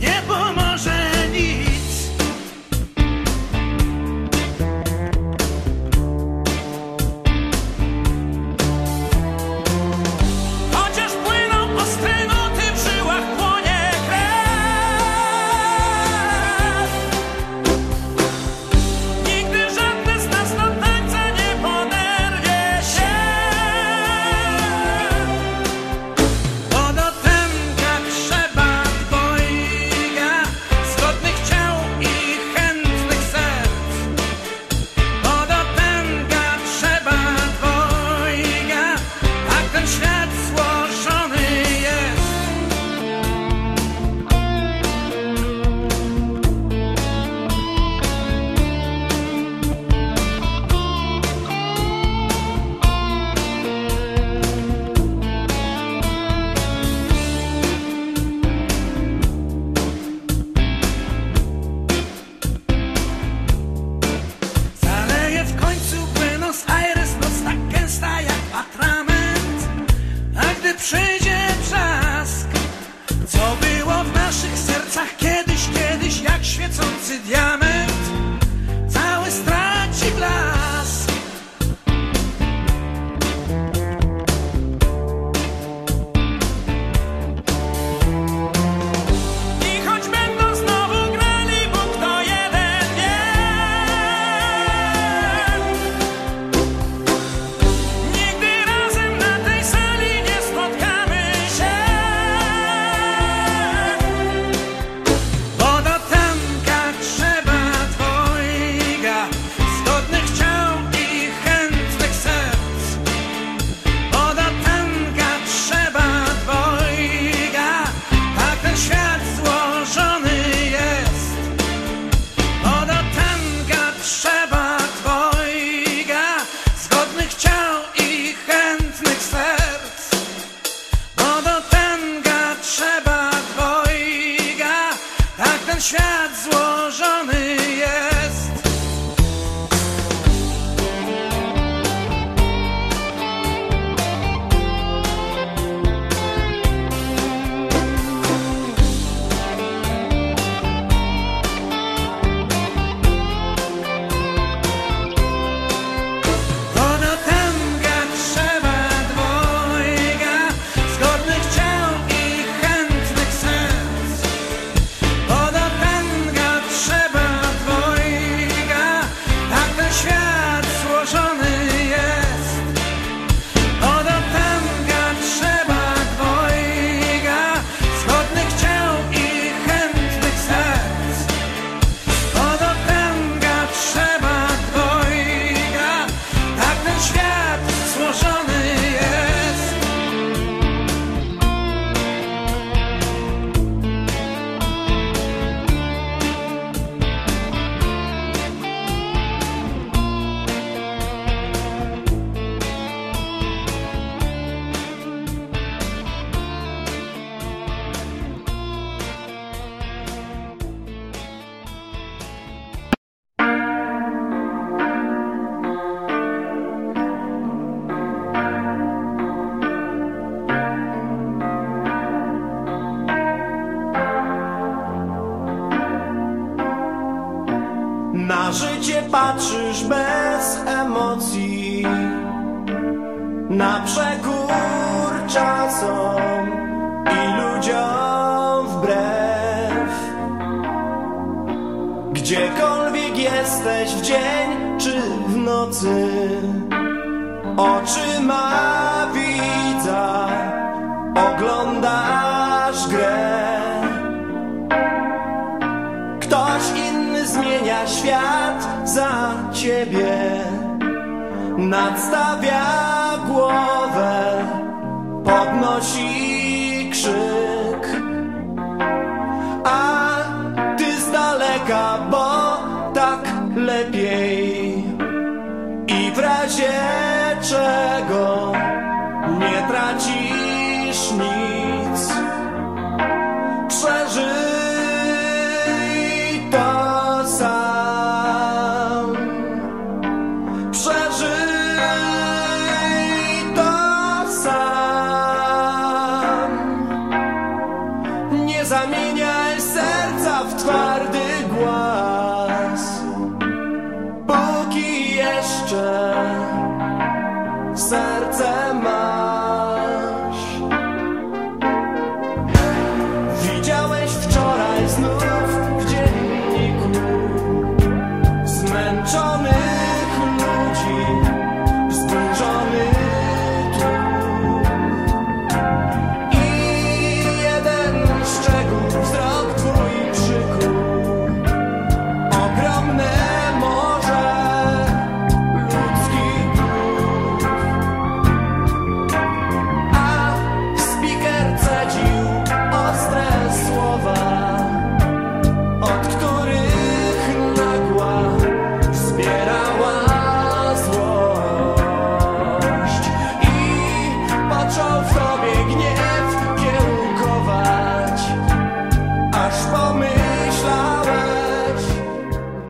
E: nie pomoże nic. Chociaż płyną ostre nuty w żyłach, płonie krew. Nigdy żadne z nas do tańca nie poderwie się. Bo do tęga trzeba dwojga zgodnych ciał i chętnych serc. Bo do tęga trzeba dwojga, tak ten świat złożony jest. Zaleje w końcu Buenos Aires noc tak gęsta jak atrament. A gdy przyjdzie brzask, co było w naszych sercach kiedyś, jak świecący diament, cały straci blask. I choć będą znowu grali, Bóg to jeden wie. Nigdy razem na tej sali nie spotkamy się. Bo do tęga trzeba dwojga zgodnych ciał i chętnych serc. Bo do tęga trzeba dwojga, tak ten świat złożony jest. Bo do tęga trzeba dwojga zgodnych ciał i chętnych serc. Bo do tęga trzeba dwojga, tak ten świat złożony jest. Bo do tęga trzeba dwojga zgodnych ciał i chętnych serc. Bo do tęga trzeba dwojga, tak ten świat złożony jest. Bo do tęga trzeba dwojga zgodnych ciał i chętnych serc. Bo do tęga trzeba dwojga, tak ten świat złożony jest. Na życie patrzysz bez emocji, na przekór czasom i ludziom wbrew. Gdziekolwiek jesteś w dzień czy w nocy, oczyma widza oglądasz grę. Ktoś inny zmienia świat za ciebie, nadstawia głowę, podnosi krzyk. A ty z daleka, bo tak lepiej. I w razie czego nie tracisz nic. Przeżyj to sam. Przeżyj to sam.
K: zamieniaj serca w twardy głaz, póki jeszcze serce masz. Widziałeś wczoraj znów